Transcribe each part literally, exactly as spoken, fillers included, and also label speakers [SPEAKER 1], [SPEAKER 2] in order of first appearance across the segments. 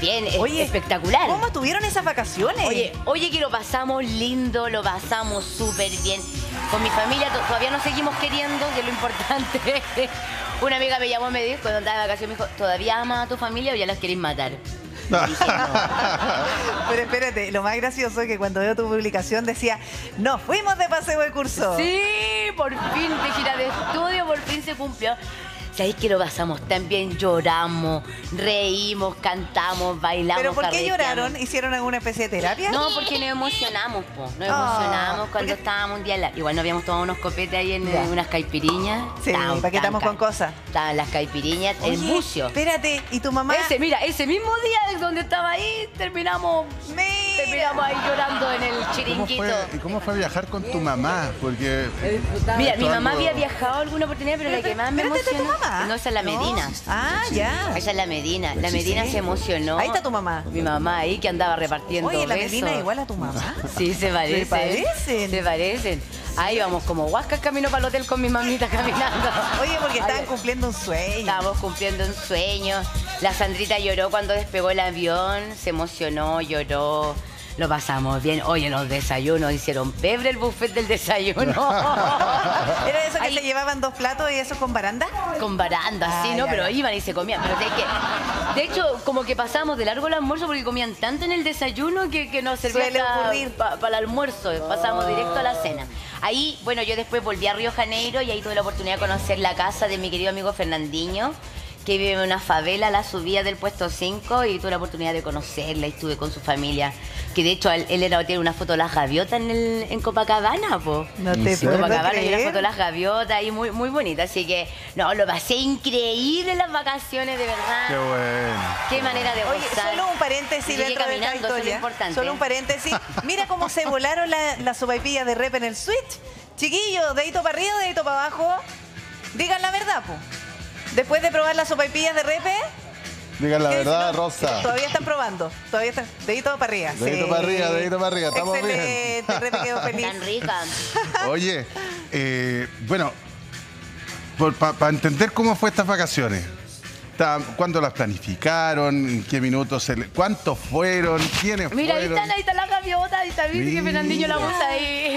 [SPEAKER 1] bien,
[SPEAKER 2] Oye,
[SPEAKER 1] espectacular.
[SPEAKER 2] ¿Cómo tuvieron esas vacaciones?
[SPEAKER 1] Oye, oye que lo pasamos lindo, lo pasamos súper bien. Con mi familia to- todavía nos seguimos queriendo, que es lo importante. Una amiga me llamó y me dijo, cuando andaba de vacaciones, me dijo, ¿todavía amas a tu familia o ya las queréis matar? Y dije, no.
[SPEAKER 2] Pero espérate, lo más gracioso es que cuando veo tu publicación decía, nos fuimos de paseo de curso.
[SPEAKER 1] Sí, por fin, de gira de estudio, por fin se cumplió. ¿Sabéis que lo pasamos tan bien? Lloramos, reímos, cantamos, bailamos,
[SPEAKER 2] ¿Pero por qué
[SPEAKER 1] carreteamos.
[SPEAKER 2] lloraron? ¿Hicieron alguna especie de terapia?
[SPEAKER 1] No, porque nos emocionamos, po. Nos
[SPEAKER 2] Ah,
[SPEAKER 1] emocionamos cuando
[SPEAKER 2] porque-
[SPEAKER 1] estábamos un día... en la- Igual nos habíamos tomado unos copetes ahí en
[SPEAKER 2] Ya.
[SPEAKER 1] eh, unas caipiriñas.
[SPEAKER 2] Sí,
[SPEAKER 1] Estaban
[SPEAKER 2] ¿para qué
[SPEAKER 1] tan
[SPEAKER 2] estamos con
[SPEAKER 1] ca-
[SPEAKER 2] cosas?
[SPEAKER 1] Estaban las caipiriñas en
[SPEAKER 2] Oye,
[SPEAKER 1] bucio.
[SPEAKER 2] espérate, ¿y tu mamá?
[SPEAKER 1] Ese, mira, ese mismo día donde estaba ahí, terminamos...
[SPEAKER 2] Mira.
[SPEAKER 1] Terminamos ahí llorando en el
[SPEAKER 3] ¿Cómo
[SPEAKER 1] chiringuito.
[SPEAKER 3] fue, ¿Y cómo fue viajar con tu mamá? Porque...
[SPEAKER 1] Mira, mi
[SPEAKER 3] Esto
[SPEAKER 1] mamá
[SPEAKER 3] algo-
[SPEAKER 1] había viajado alguna oportunidad, pero la que más me
[SPEAKER 2] Espérate, ¿tu
[SPEAKER 1] emocionó...
[SPEAKER 2] mamá?
[SPEAKER 1] No, esa es la
[SPEAKER 2] No.
[SPEAKER 1] Medina.
[SPEAKER 2] Ah, ya.
[SPEAKER 1] Esa es la Medina. La
[SPEAKER 2] Sí,
[SPEAKER 1] Medina
[SPEAKER 2] sí.
[SPEAKER 1] se emocionó.
[SPEAKER 2] Ahí está tu mamá.
[SPEAKER 1] Mi mamá ahí que andaba repartiendo
[SPEAKER 2] Oye, la
[SPEAKER 1] besos.
[SPEAKER 2] Medina es igual a tu mamá.
[SPEAKER 1] Sí, se parecen.
[SPEAKER 2] Se parecen.
[SPEAKER 1] Se parecen. Ahí vamos como huascas camino para el hotel con mi mamita caminando.
[SPEAKER 2] Oye, porque estaban
[SPEAKER 1] Ay,
[SPEAKER 2] cumpliendo un sueño.
[SPEAKER 1] Estábamos cumpliendo un sueño. La Sandrita lloró cuando despegó el avión. Se emocionó, lloró. Lo pasamos bien. Oye, los desayunos hicieron pebre el buffet del desayuno.
[SPEAKER 2] ¿Era eso que
[SPEAKER 1] Ahí-
[SPEAKER 2] se llevaban dos platos y eso con baranda?
[SPEAKER 1] Con baranda,
[SPEAKER 2] Ah,
[SPEAKER 1] sí, ¿no?
[SPEAKER 2] ya,
[SPEAKER 1] Pero
[SPEAKER 2] ya.
[SPEAKER 1] iban y se comían. Pero sé que, de hecho, como que pasábamos de largo el almuerzo porque comían tanto en el desayuno que, que nos servía
[SPEAKER 2] Suele ocurrir.
[SPEAKER 1] para el almuerzo. Pasábamos directo a la cena. Ahí, bueno, yo después volví a Río Janeiro y ahí tuve la oportunidad de conocer la casa de mi querido amigo Fernandinho, que vive en una favela a la subida del puesto cinco, y tuve la oportunidad de conocerla y estuve con su familia. Que de hecho él, él era, tiene una foto de las gaviotas en, el, en Copacabana, po.
[SPEAKER 2] No
[SPEAKER 3] ¿En
[SPEAKER 2] te
[SPEAKER 3] serio?
[SPEAKER 2] puedo
[SPEAKER 1] Copacabana y una foto de
[SPEAKER 2] creer.
[SPEAKER 1] las gaviotas y muy, muy bonita. Así que, no, lo pasé increíble en las vacaciones, de verdad.
[SPEAKER 3] Qué bueno.
[SPEAKER 1] Qué manera de
[SPEAKER 2] Oye,
[SPEAKER 1] gozar.
[SPEAKER 2] solo un paréntesis
[SPEAKER 1] Llegué
[SPEAKER 2] dentro de esta
[SPEAKER 1] caminando, eso es lo
[SPEAKER 2] historia.
[SPEAKER 1] importante.
[SPEAKER 2] Solo un paréntesis. Mira cómo se volaron las la sopaipillas de rep en el switch. Chiquillos, dedito para arriba, dedito para abajo. Digan la verdad, po. Después de probar las sopaipillas de repe,
[SPEAKER 3] Digan la
[SPEAKER 2] ¿qué
[SPEAKER 3] verdad,
[SPEAKER 2] dicen? No,
[SPEAKER 3] Rosa.
[SPEAKER 2] Todavía están probando. Todavía están. Dedito para arriba.
[SPEAKER 3] Dedito
[SPEAKER 2] sí.
[SPEAKER 3] para arriba, dedito para arriba. Estamos bien.
[SPEAKER 2] Excelente, repe quedó feliz.
[SPEAKER 1] Tan rica.
[SPEAKER 3] Oye, eh, bueno, para entender cómo fue estas vacaciones, ta- ¿cuándo las planificaron? ¿En qué minutos? Se le- ¿Cuántos fueron? ¿Quiénes
[SPEAKER 1] Mira, ahí
[SPEAKER 3] fueron?
[SPEAKER 1] están, ahí están las gaviotas, ahí está, viste que
[SPEAKER 3] Mira.
[SPEAKER 1] Fernandinho la usa ahí.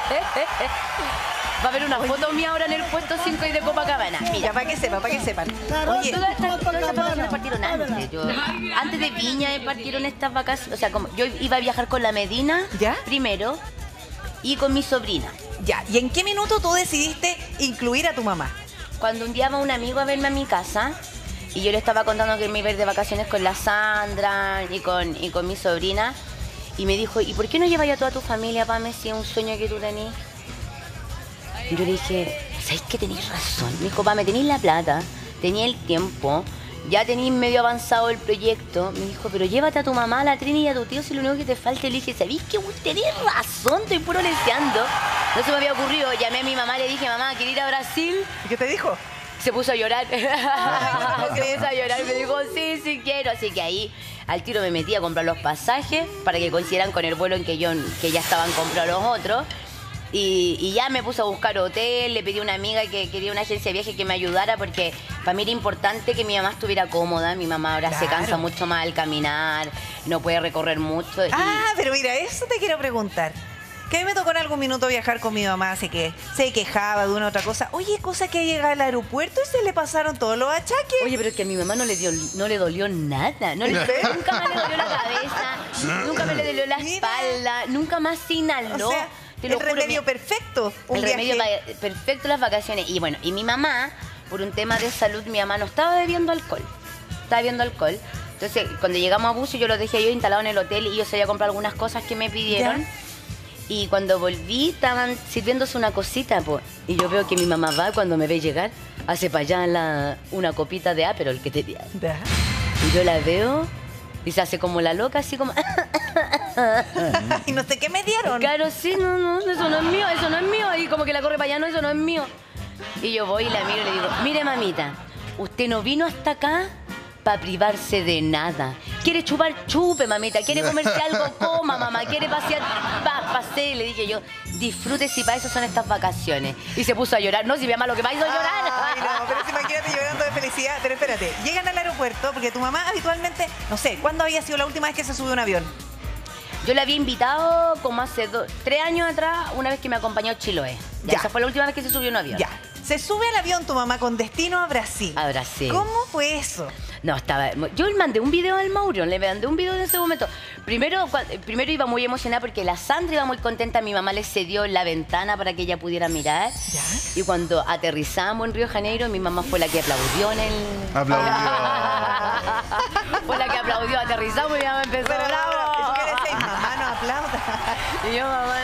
[SPEAKER 1] Va a haber una foto mía ahora en el puesto cinco y de Copacabana.
[SPEAKER 2] Mira,
[SPEAKER 1] Mira,
[SPEAKER 2] para que sepan, para que sepan.
[SPEAKER 1] Todas
[SPEAKER 2] Oye,
[SPEAKER 1] estas, todas estas vacaciones partieron antes. Yo- antes de Viña partieron estas vacaciones. O sea, como yo iba a viajar con la Medina
[SPEAKER 2] ¿Ya?
[SPEAKER 1] primero y con mi sobrina.
[SPEAKER 2] ya. ¿Y en qué minuto tú decidiste incluir a tu mamá?
[SPEAKER 1] Cuando un día va un amigo a verme a mi casa y yo le estaba contando que me iba a ir de vacaciones con la Sandra y con, y con mi sobrina, y me dijo, ¿y por qué no llevas a toda tu familia, Pame, si es un sueño que tú tenés? Y yo le dije, ¿sabes que tenéis razón? Me dijo, Pame, tenéis la plata, tenéis el tiempo, ya tenéis medio avanzado el proyecto. Me dijo, pero llévate a tu mamá, a la Trini y a tu tío si lo único que te falta. Y le dije, ¿sabéis que tenéis razón? Estoy puro leseando. No se me había ocurrido. Llamé a mi mamá, le dije, mamá, ¿quieres ir a Brasil?
[SPEAKER 2] ¿Y qué te dijo?
[SPEAKER 1] Se puso a llorar.
[SPEAKER 2] no
[SPEAKER 1] Se
[SPEAKER 2] creo.
[SPEAKER 1] puso a llorar y me dijo, sí, sí quiero. Así que ahí al tiro me metí a comprar los pasajes para que coincidieran con el vuelo en que yo que ya estaban comprados los otros. Y, y ya me puse a buscar hotel, le pedí a una amiga que quería una agencia de viaje que me ayudara porque para mí era importante que mi mamá estuviera cómoda. Mi mamá ahora se
[SPEAKER 2] Claro.
[SPEAKER 1] cansa mucho más al caminar, no puede recorrer mucho. y-
[SPEAKER 2] Ah, pero mira, eso te quiero preguntar. Que a mí me tocó en algún minuto viajar con mi mamá, así que se quejaba de una u otra cosa. Oye, cosa que llega al aeropuerto y se le pasaron todos los achaques.
[SPEAKER 1] Oye, pero es que a mi mamá no le dio, no le dolió nada. No le, nunca más le dolió la cabeza, nunca me le dolió la
[SPEAKER 2] Mira.
[SPEAKER 1] espalda, nunca más se inhaló.
[SPEAKER 2] O sea,
[SPEAKER 1] Te lo
[SPEAKER 2] el
[SPEAKER 1] juro,
[SPEAKER 2] remedio
[SPEAKER 1] mi-
[SPEAKER 2] perfecto. Un
[SPEAKER 1] el remedio
[SPEAKER 2] viaje.
[SPEAKER 1] pa- perfecto las vacaciones. Y bueno, y mi mamá, por un tema de salud, mi mamá no estaba bebiendo alcohol. Estaba bebiendo alcohol. Entonces, cuando llegamos a Bucio, yo los dejé yo instalado en el hotel y yo salí a comprar algunas cosas que me pidieron.
[SPEAKER 2] Ya.
[SPEAKER 1] Y cuando volví, estaban sirviéndose una cosita, pues. Y yo veo que mi mamá va, cuando me ve llegar, hace para allá la, una copita de Aperol que tenía.
[SPEAKER 2] Ya.
[SPEAKER 1] Y yo la veo y se hace como la loca, así como...
[SPEAKER 2] Y no sé qué me dieron.
[SPEAKER 1] Claro, sí, no, no, eso no es mío, eso no es mío. Y como que la corre para allá, no, eso no es mío. Y yo voy y la miro y le digo, mire mamita, usted no vino hasta acá para privarse de nada. quiere chupar, chupe, mamita. Quiere comerse algo, coma, mamá. Quiere pasear, pa, pase. Le dije yo, disfrute si para eso son estas vacaciones. Y se puso a llorar. No, si mi mamá lo que va hizo llorar.
[SPEAKER 2] Ay, no, pero si imagínate llorando de felicidad. Pero espérate, llegan al aeropuerto porque tu mamá habitualmente, no sé, ¿cuándo había sido la última vez que se subió a un avión?
[SPEAKER 1] Yo la había invitado como hace dos, tres años atrás, una vez que me acompañó a Chiloé. Ya,
[SPEAKER 2] Ya.
[SPEAKER 1] Esa fue la última vez que se subió a un avión.
[SPEAKER 2] Ya. Se sube al avión tu mamá con destino a Brasil.
[SPEAKER 1] A Brasil.
[SPEAKER 2] ¿Cómo fue eso?
[SPEAKER 1] No, estaba... Yo le mandé un video al Mauro, le mandé un video en ese momento. Primero, cua- primero iba muy emocionada porque la Sandra iba muy contenta. Mi mamá le cedió la ventana para que ella pudiera mirar.
[SPEAKER 2] Ya.
[SPEAKER 1] Y cuando aterrizamos en Río de Janeiro, mi mamá fue la que aplaudió en el...
[SPEAKER 3] Aplaudió.
[SPEAKER 1] Fue la que aplaudió, aterrizamos y mi mamá empezó
[SPEAKER 2] Pero,
[SPEAKER 1] bravo.
[SPEAKER 2] ¿y tú qué decías? Mamá, no aplauda.
[SPEAKER 1] Y yo, mamá...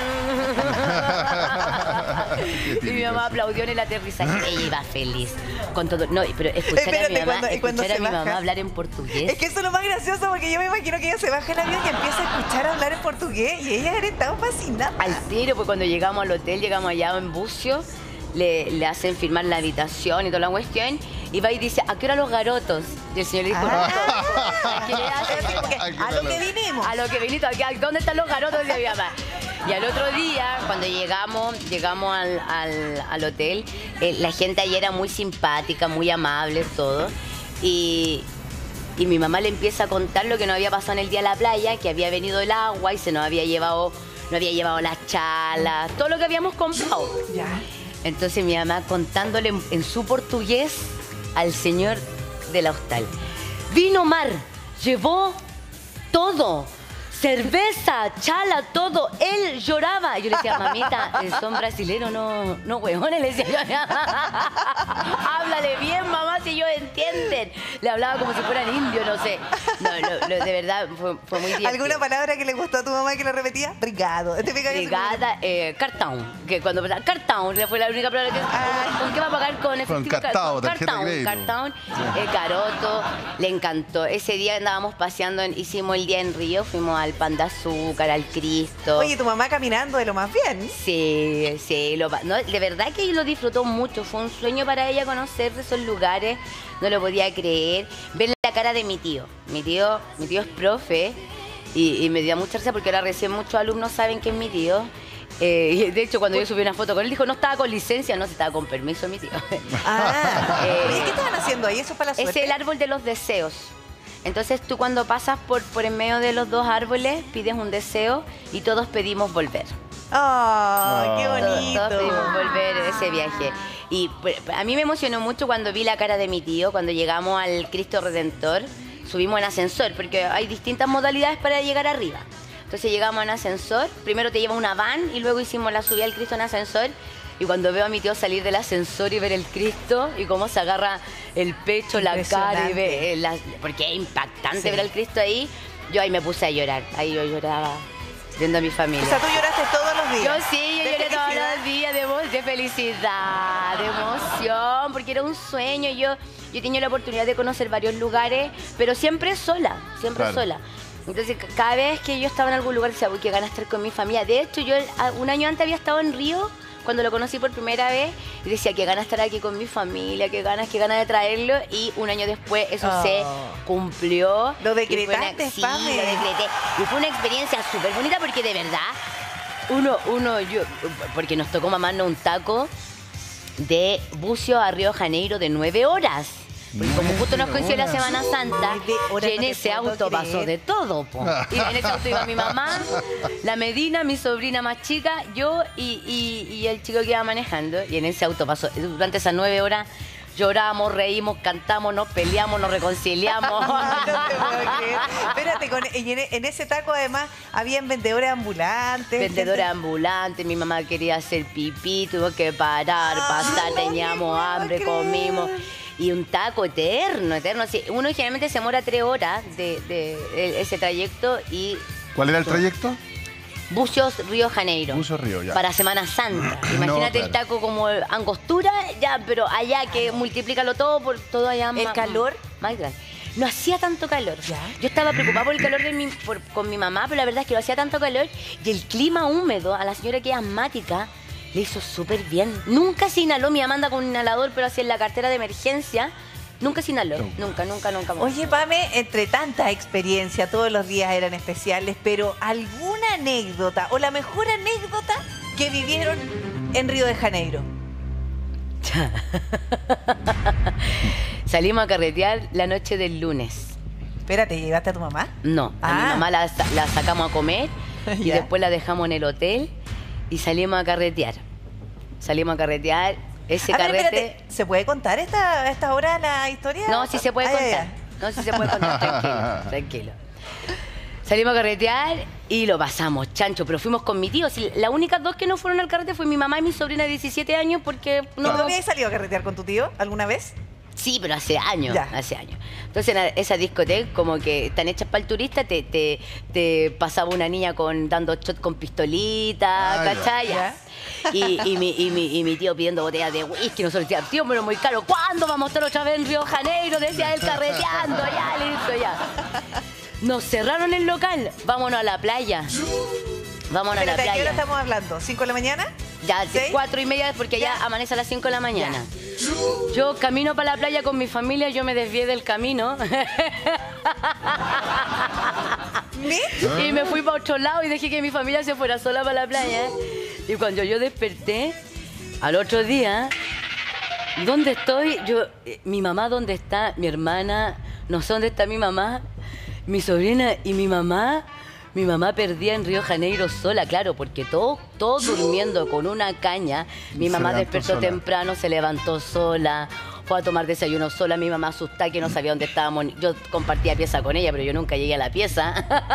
[SPEAKER 1] y mi mamá aplaudió en el aterrizaje. Ella iba feliz. Con todo... No, pero escuchar
[SPEAKER 2] Espérate,
[SPEAKER 1] a mi mamá,
[SPEAKER 2] cuando- y cuando
[SPEAKER 1] escuchar a
[SPEAKER 2] se
[SPEAKER 1] mi
[SPEAKER 2] baja.
[SPEAKER 1] mamá hablar en portugués.
[SPEAKER 2] Es que eso es lo más gracioso porque yo me imagino que ella se baja el avión y empieza a escuchar hablar en portugués y ella era tan fascinada.
[SPEAKER 1] Al tiro, pues cuando llegamos al hotel, llegamos allá en Bucio, le, le hacen firmar la habitación y toda la cuestión, y va y dice, ¿a qué hora los garotos? Y el señor le dijo,
[SPEAKER 2] Ah.
[SPEAKER 1] ¿a qué le hacen?
[SPEAKER 2] Porque a lo que vinimos.
[SPEAKER 1] A lo que viniste, ¿a ¿dónde están los garotos? Decía mi mamá. Y al otro día, cuando llegamos, llegamos al, al, al hotel, eh, la gente allí era muy simpática, muy amable, todo. Y, y mi mamá le empieza a contar lo que nos había pasado en el día de la playa, que había venido el agua y se nos había llevado, no había llevado las chalas, todo lo que habíamos comprado.
[SPEAKER 2] Ya.
[SPEAKER 1] Entonces mi mamá contándole en, en su portugués al señor del hostal. Vino mar, llevó todo. Cerveza, chala, todo. Él lloraba. Yo le decía, mamita, son brasileños, no, no huevones. Le decía yo, háblale bien, mamá, si ellos entienden. Le hablaba como si fueran indios, no sé. No, lo- lo- de verdad, fue, fue muy divertido.
[SPEAKER 2] ¿Alguna palabra que le gustó a tu mamá que le repetía? Brigado. Este pica que se-
[SPEAKER 1] Brigada, eh, cartón. Que cuando cartón fue la única palabra que.
[SPEAKER 2] Ah.
[SPEAKER 1] ¿Con qué va a pagar con efectivo?
[SPEAKER 3] cartao,
[SPEAKER 1] Con
[SPEAKER 3] tarjeta de crédito.
[SPEAKER 1] Cartón, eh, caroto. Le encantó. Ese día andábamos paseando, en- hicimos el día en Río, fuimos al Pan de Azúcar, al Cristo.
[SPEAKER 2] Oye, tu mamá caminando de lo más bien.
[SPEAKER 1] Sí, sí, lo pa- no, de verdad que lo disfrutó mucho. Fue un sueño para ella conocer esos lugares. No lo podía creer. Ver la cara de mi tío. Mi tío, mi tío es profe y, y me dio mucha risa porque ahora recién muchos alumnos saben que es mi tío. Eh, y de hecho, cuando yo subí una foto con él, dijo, no estaba con licencia, no, estaba con permiso mi tío.
[SPEAKER 2] Ah.
[SPEAKER 1] Eh,
[SPEAKER 2] Oye, ¿qué estaban haciendo ahí? ¿Eso es para la
[SPEAKER 1] Es
[SPEAKER 2] suerte?
[SPEAKER 1] el árbol de los deseos. Entonces tú cuando pasas por, por en medio de los dos árboles, pides un deseo y todos pedimos volver.
[SPEAKER 2] ¡Oh, qué
[SPEAKER 1] Todos,
[SPEAKER 2] bonito!
[SPEAKER 1] todos pedimos volver ese viaje. Y pues, a mí me emocionó mucho cuando vi la cara de mi tío, cuando llegamos al Cristo Redentor, subimos en ascensor, porque hay distintas modalidades para llegar arriba. Entonces llegamos en ascensor, primero te lleva una van y luego hicimos la subida al Cristo en ascensor. Y cuando veo a mi tío salir del ascensor y ver el Cristo y cómo se agarra el pecho, la cara y ve, eh, la- porque es impactante
[SPEAKER 2] Sí.
[SPEAKER 1] ver al Cristo ahí, yo ahí me puse a llorar, ahí yo lloraba viendo a mi familia.
[SPEAKER 2] O sea, tú lloraste todos los
[SPEAKER 1] Yo
[SPEAKER 2] días.
[SPEAKER 1] sí, yo
[SPEAKER 2] ¿De
[SPEAKER 1] lloré todos
[SPEAKER 2] felicidad?
[SPEAKER 1] los días de, emo- de felicidad, de emoción, porque era un sueño. Yo, yo he tenido la oportunidad de conocer varios lugares, pero siempre sola, siempre
[SPEAKER 3] Claro.
[SPEAKER 1] sola. Entonces, ca- cada vez que yo estaba en algún lugar, decía, uy, qué ganas de estar con mi familia. De hecho, yo a- un año antes había estado en Río, cuando lo conocí por primera vez, y decía, qué ganas de estar aquí con mi familia, qué ganas, qué ganas de traerlo. Y un año después eso
[SPEAKER 2] Oh.
[SPEAKER 1] se cumplió.
[SPEAKER 2] Lo
[SPEAKER 1] Y fue una-
[SPEAKER 2] decretaste,
[SPEAKER 1] sí,
[SPEAKER 2] Pame.
[SPEAKER 1] lo decreté. Y fue una experiencia súper bonita porque de verdad, uno, uno, yo, porque nos tocó mamarnos un taco de Bucio a Río de Janeiro de nueve horas. Porque como justo nos coincidió la
[SPEAKER 3] Nueve
[SPEAKER 1] Semana Santa,
[SPEAKER 2] Nueve horas,
[SPEAKER 1] y en
[SPEAKER 2] no te
[SPEAKER 1] ese
[SPEAKER 2] puedo
[SPEAKER 1] auto
[SPEAKER 2] creer.
[SPEAKER 1] pasó de todo, po. Y en ese auto iba mi mamá, la Medina, mi sobrina más chica, yo y, y- y el chico que iba manejando. Y en ese auto pasó, durante esas nueve horas, lloramos, reímos, cantamos, nos peleamos, nos reconciliamos.
[SPEAKER 2] No te puedo creer. Espérate, con- y en, en ese taco además habían vendedores ambulantes.
[SPEAKER 1] Vendedora
[SPEAKER 2] gente-
[SPEAKER 1] ambulante, mi mamá quería hacer pipí, tuvo que parar,
[SPEAKER 2] Ay,
[SPEAKER 1] pasar,
[SPEAKER 2] no
[SPEAKER 1] teníamos
[SPEAKER 2] te puedo
[SPEAKER 1] hambre,
[SPEAKER 2] creer.
[SPEAKER 1] comimos. Y un taco eterno, eterno. Sí, uno generalmente se demora tres horas de, de- de ese trayecto y
[SPEAKER 3] ¿Cuál era el trayecto?
[SPEAKER 1] Bucios, Río de Janeiro.
[SPEAKER 3] Bucios, Río, ya.
[SPEAKER 1] Para Semana Santa. Imagínate
[SPEAKER 3] claro.
[SPEAKER 1] el taco como angostura, ya, pero allá que multiplícalo todo por todo allá
[SPEAKER 2] ¿El
[SPEAKER 1] más-
[SPEAKER 2] calor?
[SPEAKER 1] Más grande. No hacía tanto calor.
[SPEAKER 2] Ya.
[SPEAKER 1] Yo estaba preocupada por el calor de mi, por- con mi mamá, pero la verdad es que no hacía tanto calor. Y el clima húmedo a la señora que es asmática le hizo súper bien. Nunca se inhaló. Mi mamá anda con un inhalador, pero así en la cartera de emergencia. Nunca sin aló,
[SPEAKER 3] Chau.
[SPEAKER 1] nunca, nunca, nunca más.
[SPEAKER 2] Oye, Pame, entre tantas experiencias, todos los días eran especiales, pero ¿alguna anécdota o la mejor anécdota que vivieron en Río de Janeiro?
[SPEAKER 1] Salimos a carretear la noche del lunes.
[SPEAKER 2] Espérate, ¿llevaste a tu mamá?
[SPEAKER 1] No, a mi
[SPEAKER 2] Ah.
[SPEAKER 1] mamá la, sa- la sacamos a comer y
[SPEAKER 2] Ya.
[SPEAKER 1] después la dejamos en el hotel y salimos a carretear. Salimos a carretear. Ese
[SPEAKER 2] A ver,
[SPEAKER 1] carrete...
[SPEAKER 2] espérate, ¿se puede contar esta, a esta hora la historia?
[SPEAKER 1] No, sí se puede
[SPEAKER 2] Ah, ya,
[SPEAKER 1] contar.
[SPEAKER 2] ya.
[SPEAKER 1] No, sí se puede contar, tranquilo, tranquilo. Salimos a carretear y lo pasamos, chancho, pero fuimos con mi tío. Sí, las únicas dos que no fueron al carrete fue mi mamá y mi sobrina de diecisiete años porque
[SPEAKER 2] ¿Y
[SPEAKER 1] no...
[SPEAKER 2] tú habías salido a carretear con tu tío alguna vez?
[SPEAKER 1] Sí, pero hace años,
[SPEAKER 2] Ya.
[SPEAKER 1] hace años. Entonces, en esa discoteca, como que están hechas para el turista, te, te, te pasaba una niña con dando shot con pistolita,
[SPEAKER 3] Ah, ya.
[SPEAKER 1] ¿cachai?
[SPEAKER 2] Ya.
[SPEAKER 1] Y, y, mi, y, mi, y mi tío pidiendo botellas de whisky. Nosotros decíamos, tío, pero muy caro. ¿Cuándo vamos a estar otra vez en Río de Janeiro? Decía él carreteando, ya, listo, ya. Nos cerraron el local. Vámonos a la playa. Vámonos a la
[SPEAKER 2] Espérate, ¿a qué hora
[SPEAKER 1] playa.
[SPEAKER 2] estamos hablando? ¿Cinco de la mañana?
[SPEAKER 1] Ya,
[SPEAKER 2] ¿Seis?
[SPEAKER 1] cuatro y media, porque ya,
[SPEAKER 2] Ya.
[SPEAKER 1] amanece a las cinco de la mañana. Yo camino para la playa con mi familia, yo me desvié del camino.
[SPEAKER 2] ¿Me?
[SPEAKER 1] Y me fui para otro lado y dejé que mi familia se fuera sola para la playa. Y cuando yo desperté, al otro día, ¿dónde estoy? Yo, eh, mi mamá, ¿dónde está? Mi hermana, no sé dónde está mi mamá, mi sobrina y mi mamá. Mi mamá perdía en Río de Janeiro sola, claro, porque todos todos durmiendo con una caña. Mi
[SPEAKER 3] Se
[SPEAKER 1] mamá
[SPEAKER 3] levantó
[SPEAKER 1] despertó
[SPEAKER 3] sola.
[SPEAKER 1] temprano, se levantó sola, fue a tomar desayuno sola. Mi mamá asustada que no sabía dónde estábamos. Yo compartía pieza con ella, pero yo nunca llegué a la pieza.